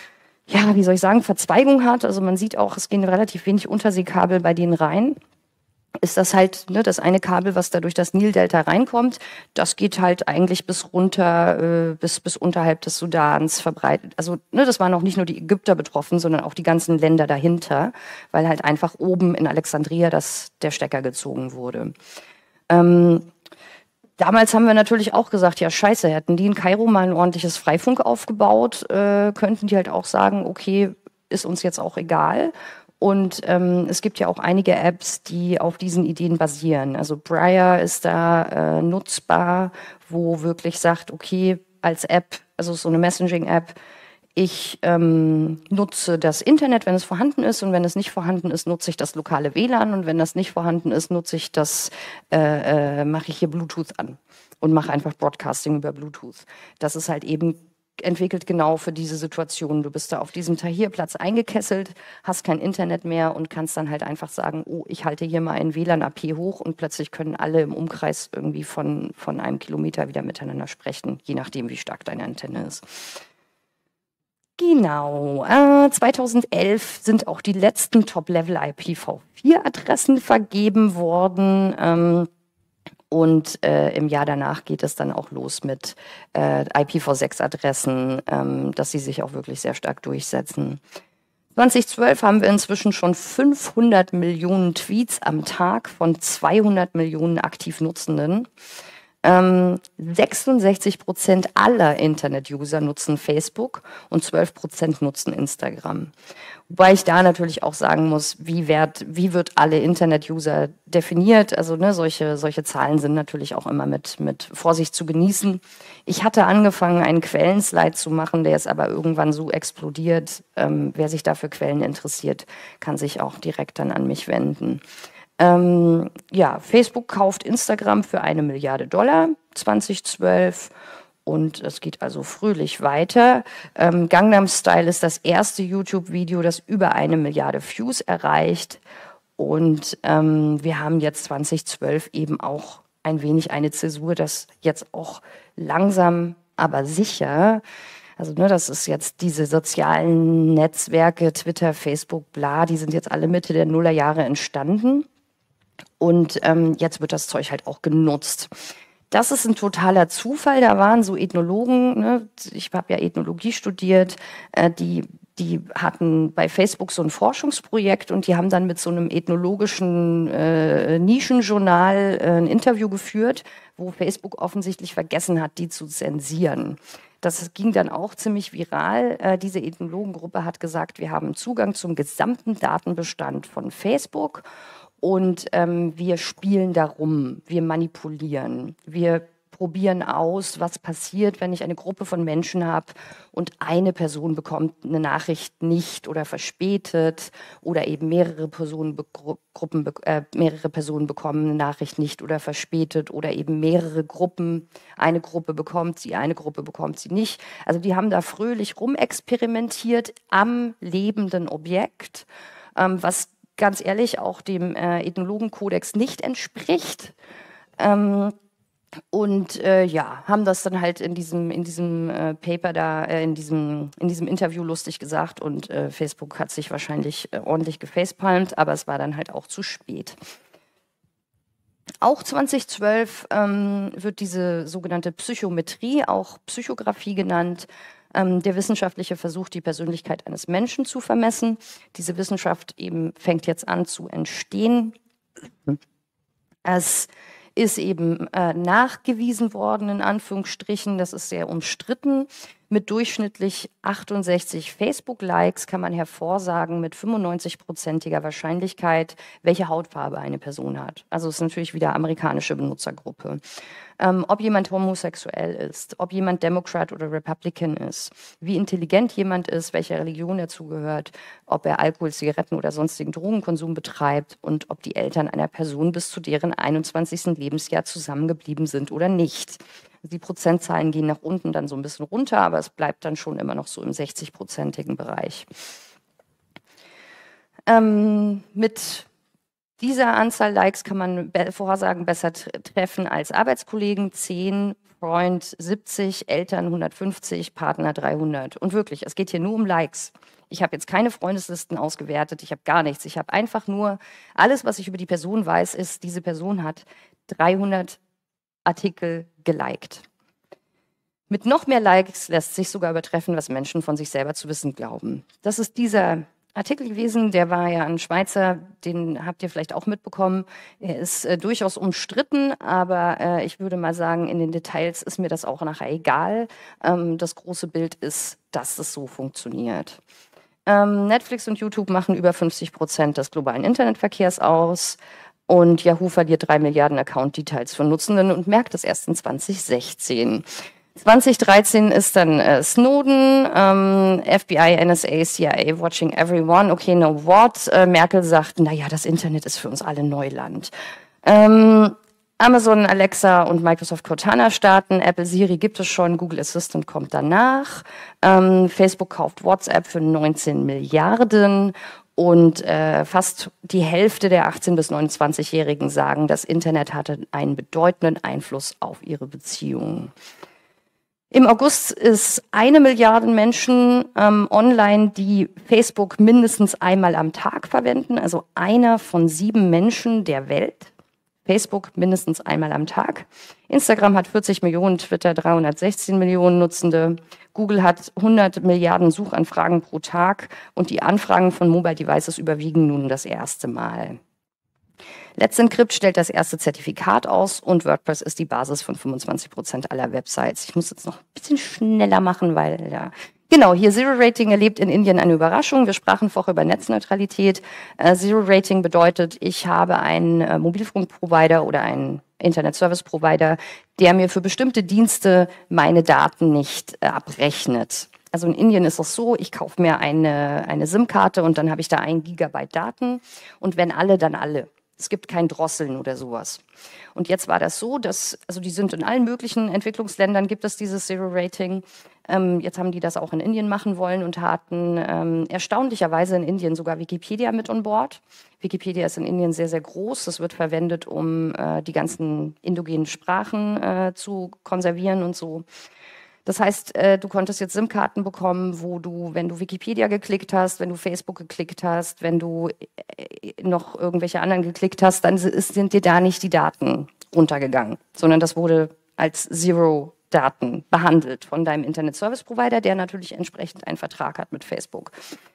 ja, wie soll ich sagen, Verzweigung hat, also man sieht auch, es gehen relativ wenig Unterseekabel bei denen rein, ist das halt ne, das eine Kabel, was da durch das Nildelta reinkommt, das geht halt eigentlich bis runter, äh, bis, bis unterhalb des Sudans verbreitet. Also ne, das waren auch nicht nur die Ägypter betroffen, sondern auch die ganzen Länder dahinter, weil halt einfach oben in Alexandria das, der Stecker gezogen wurde. Ähm, damals haben wir natürlich auch gesagt, ja scheiße, hätten die in Kairo mal ein ordentliches Freifunk aufgebaut, äh, könnten die halt auch sagen, okay, ist uns jetzt auch egal. Und ähm, es gibt ja auch einige Apps, die auf diesen Ideen basieren. Also Briar ist da äh, nutzbar, wo wirklich sagt, okay, als App, also so eine Messaging-App, ich ähm, nutze das Internet, wenn es vorhanden ist, und wenn es nicht vorhanden ist, nutze ich das lokale W L A N, und wenn das nicht vorhanden ist, nutze ich das, äh, äh, mache ich hier Bluetooth an und mache einfach Broadcasting über Bluetooth. Das ist halt eben entwickelt genau für diese Situation. Du bist da auf diesem Tahrirplatz eingekesselt, hast kein Internet mehr und kannst dann halt einfach sagen, oh, ich halte hier mal ein W L A N-A P hoch, und plötzlich können alle im Umkreis irgendwie von, von einem Kilometer wieder miteinander sprechen, je nachdem, wie stark deine Antenne ist. Genau, äh, zweitausendelf sind auch die letzten Top-Level I P v vier Adressen vergeben worden. Ähm, Und äh, im Jahr danach geht es dann auch los mit äh, I P v sechs Adressen, ähm, dass sie sich auch wirklich sehr stark durchsetzen. zweitausendzwölf haben wir inzwischen schon fünfhundert Millionen Tweets am Tag von zweihundert Millionen aktiv Nutzenden. Ähm, sechsundsechzig Prozent aller Internet-User nutzen Facebook und zwölf Prozent nutzen Instagram. Wobei ich da natürlich auch sagen muss, wie, werd, wie wird alle Internet-User definiert? Also ne, solche, solche Zahlen sind natürlich auch immer mit, mit Vorsicht zu genießen. Ich hatte angefangen, einen Quellenslide zu machen, der ist aber irgendwann so explodiert. Ähm, wer sich dafür Quellen interessiert, kann sich auch direkt dann an mich wenden. Ähm, ja, Facebook kauft Instagram für eine Milliarde Dollar zweitausendzwölf. Und es geht also fröhlich weiter. Ähm, Gangnam Style ist das erste YouTube-Video, das über eine Milliarde Views erreicht. Und ähm, wir haben jetzt zweitausendzwölf eben auch ein wenig eine Zäsur, dass jetzt auch langsam, aber sicher, also ne, das ist jetzt diese sozialen Netzwerke, Twitter, Facebook, bla, die sind jetzt alle Mitte der Nullerjahre entstanden. Und ähm, jetzt wird das Zeug halt auch genutzt. Das ist ein totaler Zufall. Da waren so Ethnologen, ne? Ich habe ja Ethnologie studiert, äh, die, die hatten bei Facebook so ein Forschungsprojekt, und die haben dann mit so einem ethnologischen äh, Nischenjournal äh, ein Interview geführt, wo Facebook offensichtlich vergessen hat, die zu zensieren. Das ging dann auch ziemlich viral. Äh, diese Ethnologengruppe hat gesagt, wir haben Zugang zum gesamten Datenbestand von Facebook. Und ähm, wir spielen darum, wir manipulieren, wir probieren aus, was passiert, wenn ich eine Gruppe von Menschen habe und eine Person bekommt eine Nachricht nicht oder verspätet oder eben mehrere Personen, Gruppen, äh, mehrere Personen bekommen eine Nachricht nicht oder verspätet oder eben mehrere Gruppen, eine Gruppe bekommt sie, eine Gruppe bekommt sie nicht. Also die haben da fröhlich rumexperimentiert am lebenden Objekt, ähm, was ganz ehrlich auch dem äh, Ethnologenkodex nicht entspricht. Ähm, und äh, ja, haben das dann halt in diesem, in diesem äh, Paper da, äh, in, diesem, in diesem Interview lustig gesagt und äh, Facebook hat sich wahrscheinlich äh, ordentlich gefacepalmt, aber es war dann halt auch zu spät. Auch zweitausendzwölf ähm, wird diese sogenannte Psychometrie, auch Psychographie genannt, ähm, der wissenschaftliche Versuch, die Persönlichkeit eines Menschen zu vermessen. Diese Wissenschaft eben fängt jetzt an zu entstehen. Es ist eben äh, nachgewiesen worden, in Anführungsstrichen, das ist sehr umstritten. Mit durchschnittlich achtundsechzig Facebook-Likes kann man hervorsagen mit fünfundneunzig-prozentiger Wahrscheinlichkeit, welche Hautfarbe eine Person hat. Also es ist natürlich wieder amerikanische Benutzergruppe. Ähm, ob jemand homosexuell ist, ob jemand Democrat oder Republican ist, wie intelligent jemand ist, welcher Religion er zugehört, ob er Alkohol, Zigaretten oder sonstigen Drogenkonsum betreibt und ob die Eltern einer Person bis zu deren einundzwanzigsten Lebensjahr zusammengeblieben sind oder nicht. Die Prozentzahlen gehen nach unten dann so ein bisschen runter, aber es bleibt dann schon immer noch so im sechzig-prozentigen Bereich. Ähm, mit dieser Anzahl Likes kann man be- Vorhersagen besser treffen als Arbeitskollegen, zehn, Freund siebzig, Eltern hundertfünfzig, Partner dreihundert. Und wirklich, es geht hier nur um Likes. Ich habe jetzt keine Freundeslisten ausgewertet, ich habe gar nichts. Ich habe einfach nur, alles, was ich über die Person weiß, ist, diese Person hat dreihundert Artikel geliked. Mit noch mehr Likes lässt sich sogar übertreffen, was Menschen von sich selber zu wissen glauben. Das ist dieser Artikel gewesen, der war ja ein Schweizer, den habt ihr vielleicht auch mitbekommen. Er ist äh, durchaus umstritten, aber äh, ich würde mal sagen, in den Details ist mir das auch nachher egal. Ähm, das große Bild ist, dass es so funktioniert. Ähm, Netflix und YouTube machen über fünfzig Prozent des globalen Internetverkehrs aus. Und Yahoo verliert drei Milliarden Account-Details von Nutzenden und merkt das erst in zwanzig sechzehn. zwanzig dreizehn ist dann äh, Snowden, ähm, F B I, N S A, C I A, watching everyone. Okay, no what? Äh, Merkel sagt, naja, das Internet ist für uns alle Neuland. Ähm, Amazon, Alexa und Microsoft Cortana starten. Apple Siri gibt es schon, Google Assistant kommt danach. Ähm, Facebook kauft WhatsApp für neunzehn Milliarden. Und äh, fast die Hälfte der achtzehn- bis neunundzwanzigjährigen sagen, das Internet hatte einen bedeutenden Einfluss auf ihre Beziehungen. Im August ist eine Milliarde Menschen ähm, online, die Facebook mindestens einmal am Tag verwenden. Also einer von sieben Menschen der Welt. Facebook mindestens einmal am Tag. Instagram hat vierzig Millionen, Twitter dreihundertsechzehn Millionen Nutzende. Google hat hundert Milliarden Suchanfragen pro Tag und die Anfragen von Mobile Devices überwiegen nun das erste Mal. Let's Encrypt stellt das erste Zertifikat aus und WordPress ist die Basis von fünfundzwanzig Prozent aller Websites. Ich muss jetzt noch ein bisschen schneller machen, weil ja. Genau, hier Zero Rating erlebt in Indien eine Überraschung. Wir sprachen vorher über Netzneutralität. Äh, Zero Rating bedeutet, ich habe einen äh, Mobilfunkprovider oder einen Internet Service Provider, der mir für bestimmte Dienste meine Daten nicht äh, abrechnet. Also in Indien ist es so, ich kaufe mir eine, eine SIM-Karte und dann habe ich da ein Gigabyte Daten und wenn alle, dann alle. Es gibt kein Drosseln oder sowas. Und jetzt war das so, dass, also die sind in allen möglichen Entwicklungsländern gibt es dieses Zero-Rating. Ähm, jetzt haben die das auch in Indien machen wollen und hatten ähm, erstaunlicherweise in Indien sogar Wikipedia mit on board. Wikipedia ist in Indien sehr, sehr groß. Das wird verwendet, um äh, die ganzen indogenen Sprachen äh, zu konservieren und so. Das heißt, äh, du konntest jetzt SIM-Karten bekommen, wo du, wenn du Wikipedia geklickt hast, wenn du Facebook geklickt hast, wenn du äh, noch irgendwelche anderen geklickt hast, dann ist, sind dir da nicht die Daten runtergegangen, sondern das wurde als Zero-Daten behandelt von deinem Internet-Service-Provider, der natürlich entsprechend einen Vertrag hat mit Facebook.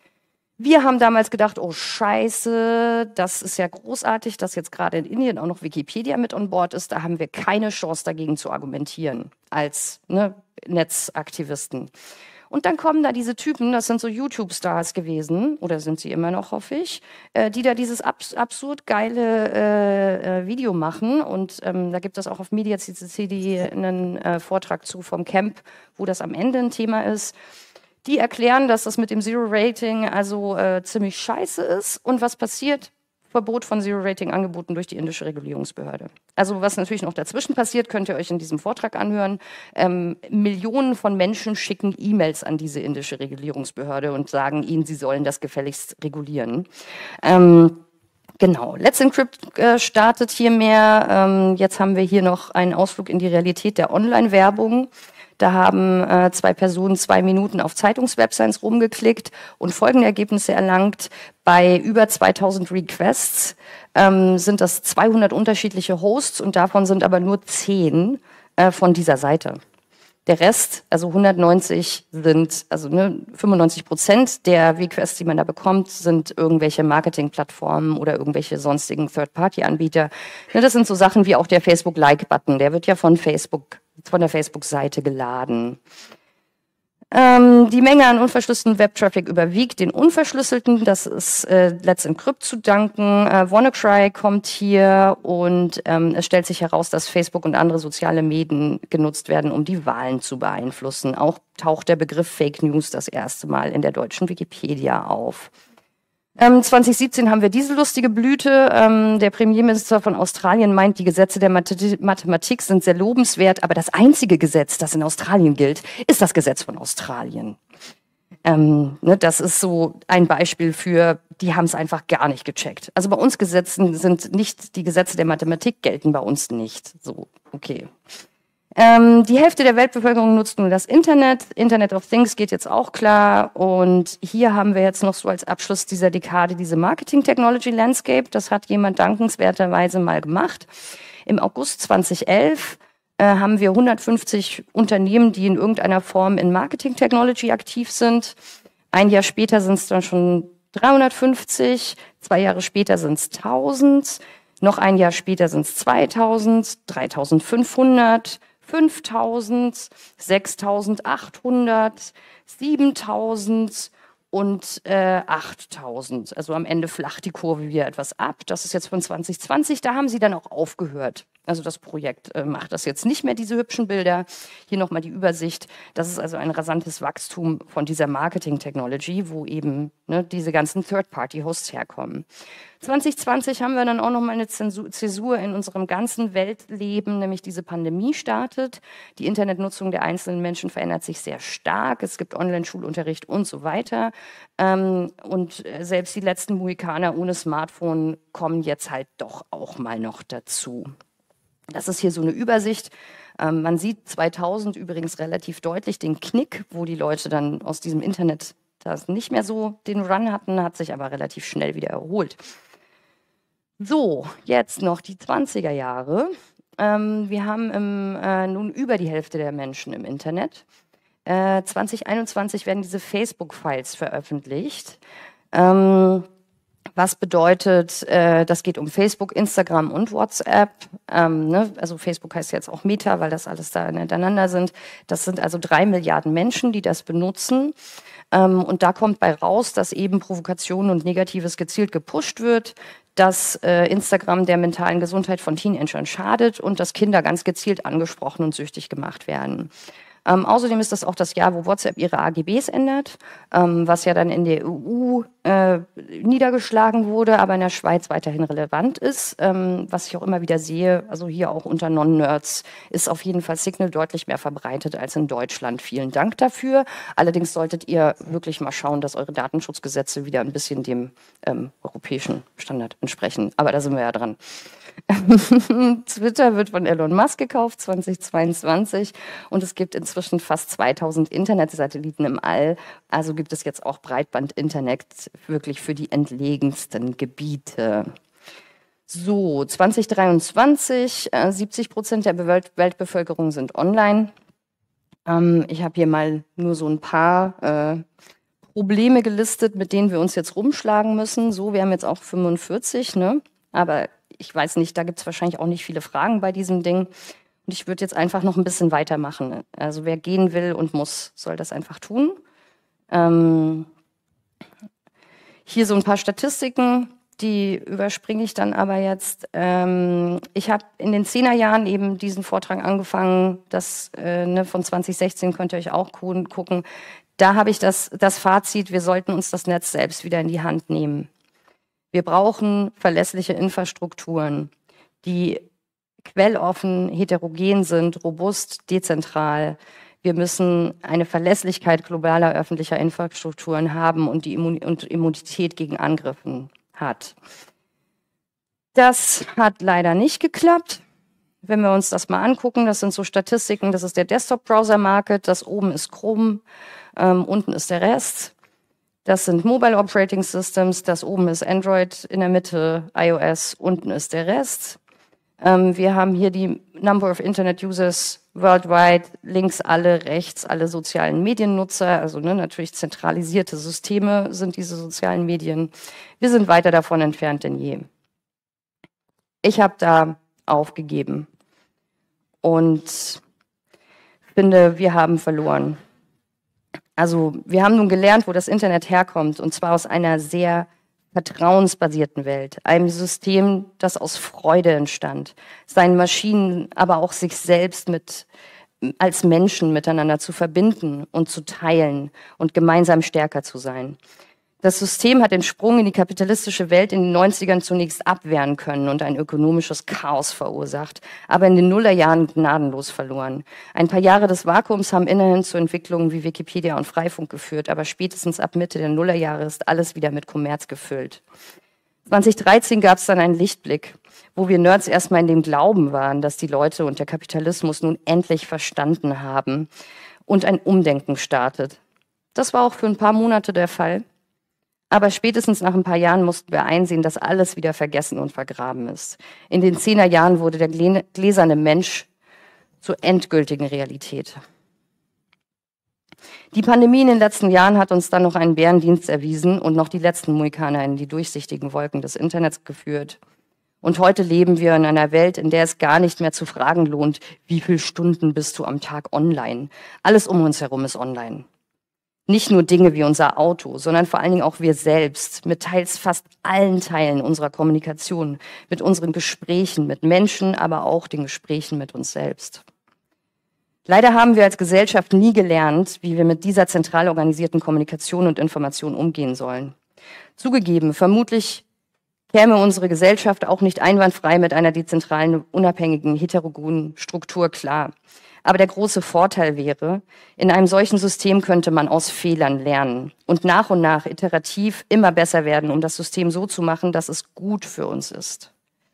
Wir haben damals gedacht, oh Scheiße, das ist ja großartig, dass jetzt gerade in Indien auch noch Wikipedia mit on board ist. Da haben wir keine Chance dagegen zu argumentieren als ne, Netzaktivisten. Und dann kommen da diese Typen, das sind so YouTube-Stars gewesen, oder sind sie immer noch, hoffe ich, äh, die da dieses abs absurd geile äh, äh, Video machen. Und ähm, da gibt es auch auf Media C C D einen äh, Vortrag zu vom Camp, wo das am Ende ein Thema ist. Die erklären, dass das mit dem Zero-Rating also äh, ziemlich scheiße ist. Und was passiert? Verbot von Zero-Rating-Angeboten durch die indische Regulierungsbehörde. Also was natürlich noch dazwischen passiert, könnt ihr euch in diesem Vortrag anhören. Ähm, Millionen von Menschen schicken E-Mails an diese indische Regulierungsbehörde und sagen ihnen, sie sollen das gefälligst regulieren. Ähm, genau, Let's Encrypt äh, startet hier mehr. Ähm, jetzt haben wir hier noch einen Ausflug in die Realität der Online-Werbung. Da haben äh, zwei Personen zwei Minuten auf Zeitungswebsites rumgeklickt und folgende Ergebnisse erlangt. Bei über zweitausend Requests ähm, sind das zweihundert unterschiedliche Hosts und davon sind aber nur zehn äh, von dieser Seite. Der Rest, also hundertneunzig, sind, also ne, fünfundneunzig Prozent der Requests, die man da bekommt, sind irgendwelche Marketingplattformen oder irgendwelche sonstigen Third-Party-Anbieter. Ne, das sind so Sachen wie auch der Facebook-Like-Button, der wird ja von Facebook von der Facebook-Seite geladen. Ähm, die Menge an unverschlüsselten Web-Traffic überwiegt den unverschlüsselten. Das ist äh, Let's Encrypt zu danken. Äh, WannaCry kommt hier und ähm, es stellt sich heraus, dass Facebook und andere soziale Medien genutzt werden, um die Wahlen zu beeinflussen. Auch taucht der Begriff Fake News das erste Mal in der deutschen Wikipedia auf. Ähm, zwanzig siebzehn haben wir diese lustige Blüte. Ähm, der Premierminister von Australien meint, die Gesetze der Math- Mathematik sind sehr lobenswert, aber das einzige Gesetz, das in Australien gilt, ist das Gesetz von Australien. Ähm, ne, das ist so ein Beispiel für, die haben es einfach gar nicht gecheckt. Also bei uns Gesetzen sind nicht, die Gesetze der Mathematik gelten bei uns nicht. So, okay. Ähm, die Hälfte der Weltbevölkerung nutzt nun das Internet. Internet of Things geht jetzt auch klar. Und hier haben wir jetzt noch so als Abschluss dieser Dekade diese Marketing Technology Landscape. Das hat jemand dankenswerterweise mal gemacht. Im August zweitausendelf äh, haben wir hundertfünfzig Unternehmen, die in irgendeiner Form in Marketing Technology aktiv sind. Ein Jahr später sind es dann schon dreihundertfünfzig. Zwei Jahre später sind es tausend. Noch ein Jahr später sind es zweitausend, dreitausendfünfhundert. fünftausend, sechstausendachthundert, siebentausend und äh, achttausend. Also am Ende flacht die Kurve wieder etwas ab. Das ist jetzt von zwanzig zwanzig, da haben sie dann auch aufgehört. Also das Projekt äh, macht das jetzt nicht mehr, diese hübschen Bilder. Hier nochmal die Übersicht. Das ist also ein rasantes Wachstum von dieser Marketing-Technology, wo eben ne, diese ganzen Third-Party-Hosts herkommen. zwanzig zwanzig haben wir dann auch nochmal eine Zäsur in unserem ganzen Weltleben, nämlich diese Pandemie startet. Die Internetnutzung der einzelnen Menschen verändert sich sehr stark. Es gibt Online-Schulunterricht und so weiter. Ähm, und selbst die letzten Mohikaner ohne Smartphone kommen jetzt halt doch auch mal noch dazu. Das ist hier so eine Übersicht. Ähm, man sieht zweitausend übrigens relativ deutlich den Knick, wo die Leute dann aus diesem Internet das nicht mehr so den Run hatten, hat sich aber relativ schnell wieder erholt. So, jetzt noch die zwanziger Jahre. Ähm, wir haben im, äh, nun über die Hälfte der Menschen im Internet. Äh, zwanzig einundzwanzig werden diese Facebook-Files veröffentlicht. Ähm, Was bedeutet, äh, das geht um Facebook, Instagram und WhatsApp. Ähm, ne? Also Facebook heißt jetzt auch Meta, weil das alles da miteinander sind. Das sind also drei Milliarden Menschen, die das benutzen. Ähm, und da kommt bei raus, dass eben Provokation und Negatives gezielt gepusht wird, dass äh, Instagram der mentalen Gesundheit von Teenagern schadet und dass Kinder ganz gezielt angesprochen und süchtig gemacht werden. Ähm, außerdem ist das auch das Jahr, wo WhatsApp ihre A G Bs ändert, ähm, was ja dann in der E U äh, niedergeschlagen wurde, aber in der Schweiz weiterhin relevant ist. Ähm, was ich auch immer wieder sehe, also hier auch unter Non-Nerds, ist auf jeden Fall Signal deutlich mehr verbreitet als in Deutschland. Vielen Dank dafür. Allerdings solltet ihr wirklich mal schauen, dass eure Datenschutzgesetze wieder ein bisschen dem ähm, europäischen Standard entsprechen. Aber da sind wir ja dran. Twitter wird von Elon Musk gekauft, zweitausendzweiundzwanzig, und es gibt inzwischen fast zweitausend Internetsatelliten im All. Also gibt es jetzt auch Breitband-Internet wirklich für die entlegensten Gebiete. So, zwanzig dreiundzwanzig, äh, siebzig Prozent der Welt Weltbevölkerung sind online. Ähm, ich habe hier mal nur so ein paar äh, Probleme gelistet, mit denen wir uns jetzt rumschlagen müssen. So, wir haben jetzt auch fünfundvierzig, ne? Aber ich weiß nicht, da gibt es wahrscheinlich auch nicht viele Fragen bei diesem Ding. Und ich würde jetzt einfach noch ein bisschen weitermachen. Also wer gehen will und muss, soll das einfach tun. Ähm, hier so ein paar Statistiken, die überspringe ich dann aber jetzt. Ähm, ich habe in den Zehnerjahren eben diesen Vortrag angefangen, das äh, ne, von zwanzig sechzehn könnt ihr euch auch gucken. Da habe ich das, das Fazit, wir sollten uns das Netz selbst wieder in die Hand nehmen. Wir brauchen verlässliche Infrastrukturen, die quelloffen, heterogen sind, robust, dezentral. Wir müssen eine Verlässlichkeit globaler öffentlicher Infrastrukturen haben und die Immun- und Immunität gegen Angriffen hat. Das hat leider nicht geklappt. Wenn wir uns das mal angucken, das sind so Statistiken, das ist der Desktop-Browser-Market, das oben ist Chrome, ähm, unten ist der Rest. Das sind Mobile Operating Systems, das oben ist Android, in der Mitte iOS, unten ist der Rest. Ähm, wir haben hier die Number of Internet Users worldwide, links alle, rechts alle sozialen Mediennutzer, also ne, natürlich zentralisierte Systeme sind diese sozialen Medien. Wir sind weiter davon entfernt denn je. Ich habe da aufgegeben und finde, wir haben verloren. Also wir haben nun gelernt, wo das Internet herkommt, und zwar aus einer sehr vertrauensbasierten Welt, einem System, das aus Freude entstand, seinen Maschinen, aber auch sich selbst mit als Menschen miteinander zu verbinden und zu teilen und gemeinsam stärker zu sein. Das System hat den Sprung in die kapitalistische Welt in den neunzigern zunächst abwehren können und ein ökonomisches Chaos verursacht, aber in den Nullerjahren gnadenlos verloren. Ein paar Jahre des Vakuums haben immerhin zu Entwicklungen wie Wikipedia und Freifunk geführt, aber spätestens ab Mitte der Nullerjahre ist alles wieder mit Kommerz gefüllt. zwanzig dreizehn gab es dann einen Lichtblick, wo wir Nerds erstmal in dem Glauben waren, dass die Leute und der Kapitalismus nun endlich verstanden haben und ein Umdenken startet. Das war auch für ein paar Monate der Fall. Aber spätestens nach ein paar Jahren mussten wir einsehen, dass alles wieder vergessen und vergraben ist. In den Zehnerjahren wurde der gläserne Mensch zur endgültigen Realität. Die Pandemie in den letzten Jahren hat uns dann noch einen Bärendienst erwiesen und noch die letzten Mohikaner in die durchsichtigen Wolken des Internets geführt. Und heute leben wir in einer Welt, in der es gar nicht mehr zu fragen lohnt, wie viele Stunden bist du am Tag online? Alles um uns herum ist online. Nicht nur Dinge wie unser Auto, sondern vor allen Dingen auch wir selbst, mit teils fast allen Teilen unserer Kommunikation, mit unseren Gesprächen mit Menschen, aber auch den Gesprächen mit uns selbst. Leider haben wir als Gesellschaft nie gelernt, wie wir mit dieser zentral organisierten Kommunikation und Information umgehen sollen. Zugegeben, vermutlich käme unsere Gesellschaft auch nicht einwandfrei mit einer dezentralen, unabhängigen, heterogenen Struktur klar. Aber der große Vorteil wäre, in einem solchen System könnte man aus Fehlern lernen und nach und nach iterativ immer besser werden, um das System so zu machen, dass es gut für uns ist.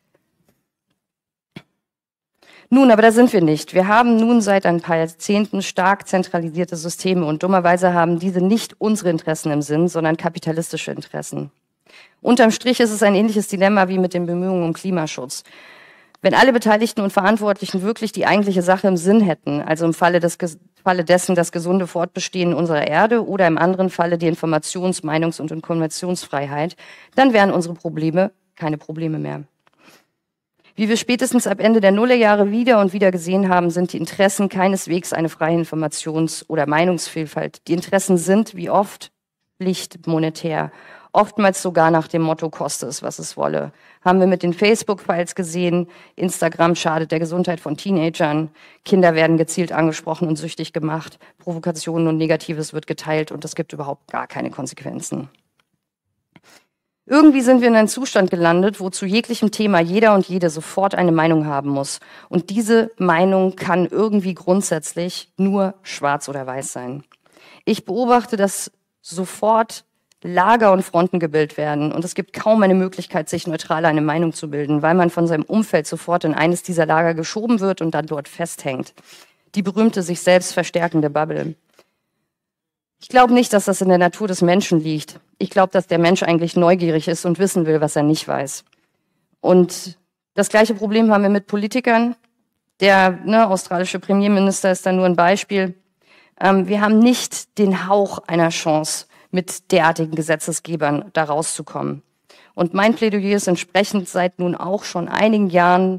Nun, aber da sind wir nicht. Wir haben nun seit ein paar Jahrzehnten stark zentralisierte Systeme und dummerweise haben diese nicht unsere Interessen im Sinn, sondern kapitalistische Interessen. Unterm Strich ist es ein ähnliches Dilemma wie mit den Bemühungen um Klimaschutz. Wenn alle Beteiligten und Verantwortlichen wirklich die eigentliche Sache im Sinn hätten, also im Falle, des, Falle dessen das gesunde Fortbestehen unserer Erde oder im anderen Falle die Informations-, Meinungs- und Konventionsfreiheit, dann wären unsere Probleme keine Probleme mehr. Wie wir spätestens ab Ende der Nullerjahre wieder und wieder gesehen haben, sind die Interessen keineswegs eine freie Informations- oder Meinungsvielfalt. Die Interessen sind, wie oft, schlicht monetär. Oftmals sogar nach dem Motto, koste es, was es wolle. Haben wir mit den Facebook-Files gesehen, Instagram schadet der Gesundheit von Teenagern, Kinder werden gezielt angesprochen und süchtig gemacht, Provokationen und Negatives wird geteilt und es gibt überhaupt gar keine Konsequenzen. Irgendwie sind wir in einen Zustand gelandet, wo zu jeglichem Thema jeder und jede sofort eine Meinung haben muss. Und diese Meinung kann irgendwie grundsätzlich nur schwarz oder weiß sein. Ich beobachte, dass sofort Lager und Fronten gebildet werden und es gibt kaum eine Möglichkeit, sich neutral eine Meinung zu bilden, weil man von seinem Umfeld sofort in eines dieser Lager geschoben wird und dann dort festhängt. Die berühmte sich selbst verstärkende Bubble. Ich glaube nicht, dass das in der Natur des Menschen liegt. Ich glaube, dass der Mensch eigentlich neugierig ist und wissen will, was er nicht weiß. Und das gleiche Problem haben wir mit Politikern. Der ne, australische Premierminister ist da nur ein Beispiel. Ähm, wir haben nicht den Hauch einer Chance, mit derartigen Gesetzesgebern da rauszukommen. Und mein Plädoyer ist entsprechend seit nun auch schon einigen Jahren,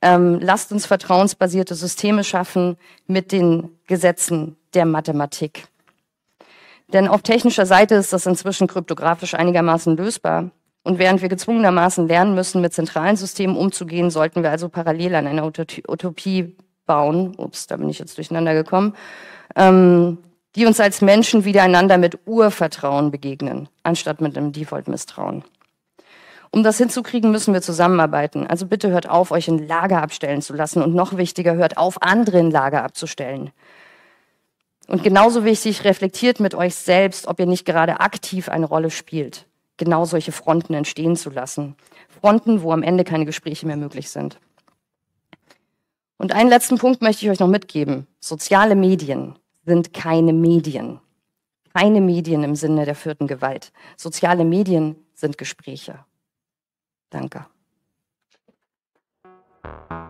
Ähm, lasst uns vertrauensbasierte Systeme schaffen mit den Gesetzen der Mathematik. Denn auf technischer Seite ist das inzwischen kryptografisch einigermaßen lösbar. Und während wir gezwungenermaßen lernen müssen, mit zentralen Systemen umzugehen, sollten wir also parallel an einer Utopie bauen, ups, da bin ich jetzt durcheinander gekommen, ähm, die uns als Menschen wieder einander mit Urvertrauen begegnen, anstatt mit einem Default-Misstrauen. Um das hinzukriegen, müssen wir zusammenarbeiten. Also bitte hört auf, euch in Lager abstellen zu lassen und noch wichtiger, hört auf, andere in Lager abzustellen. Und genauso wichtig, reflektiert mit euch selbst, ob ihr nicht gerade aktiv eine Rolle spielt, genau solche Fronten entstehen zu lassen. Fronten, wo am Ende keine Gespräche mehr möglich sind. Und einen letzten Punkt möchte ich euch noch mitgeben. Soziale Medien sind keine Medien. Keine Medien im Sinne der vierten Gewalt. Soziale Medien sind Gespräche. Danke.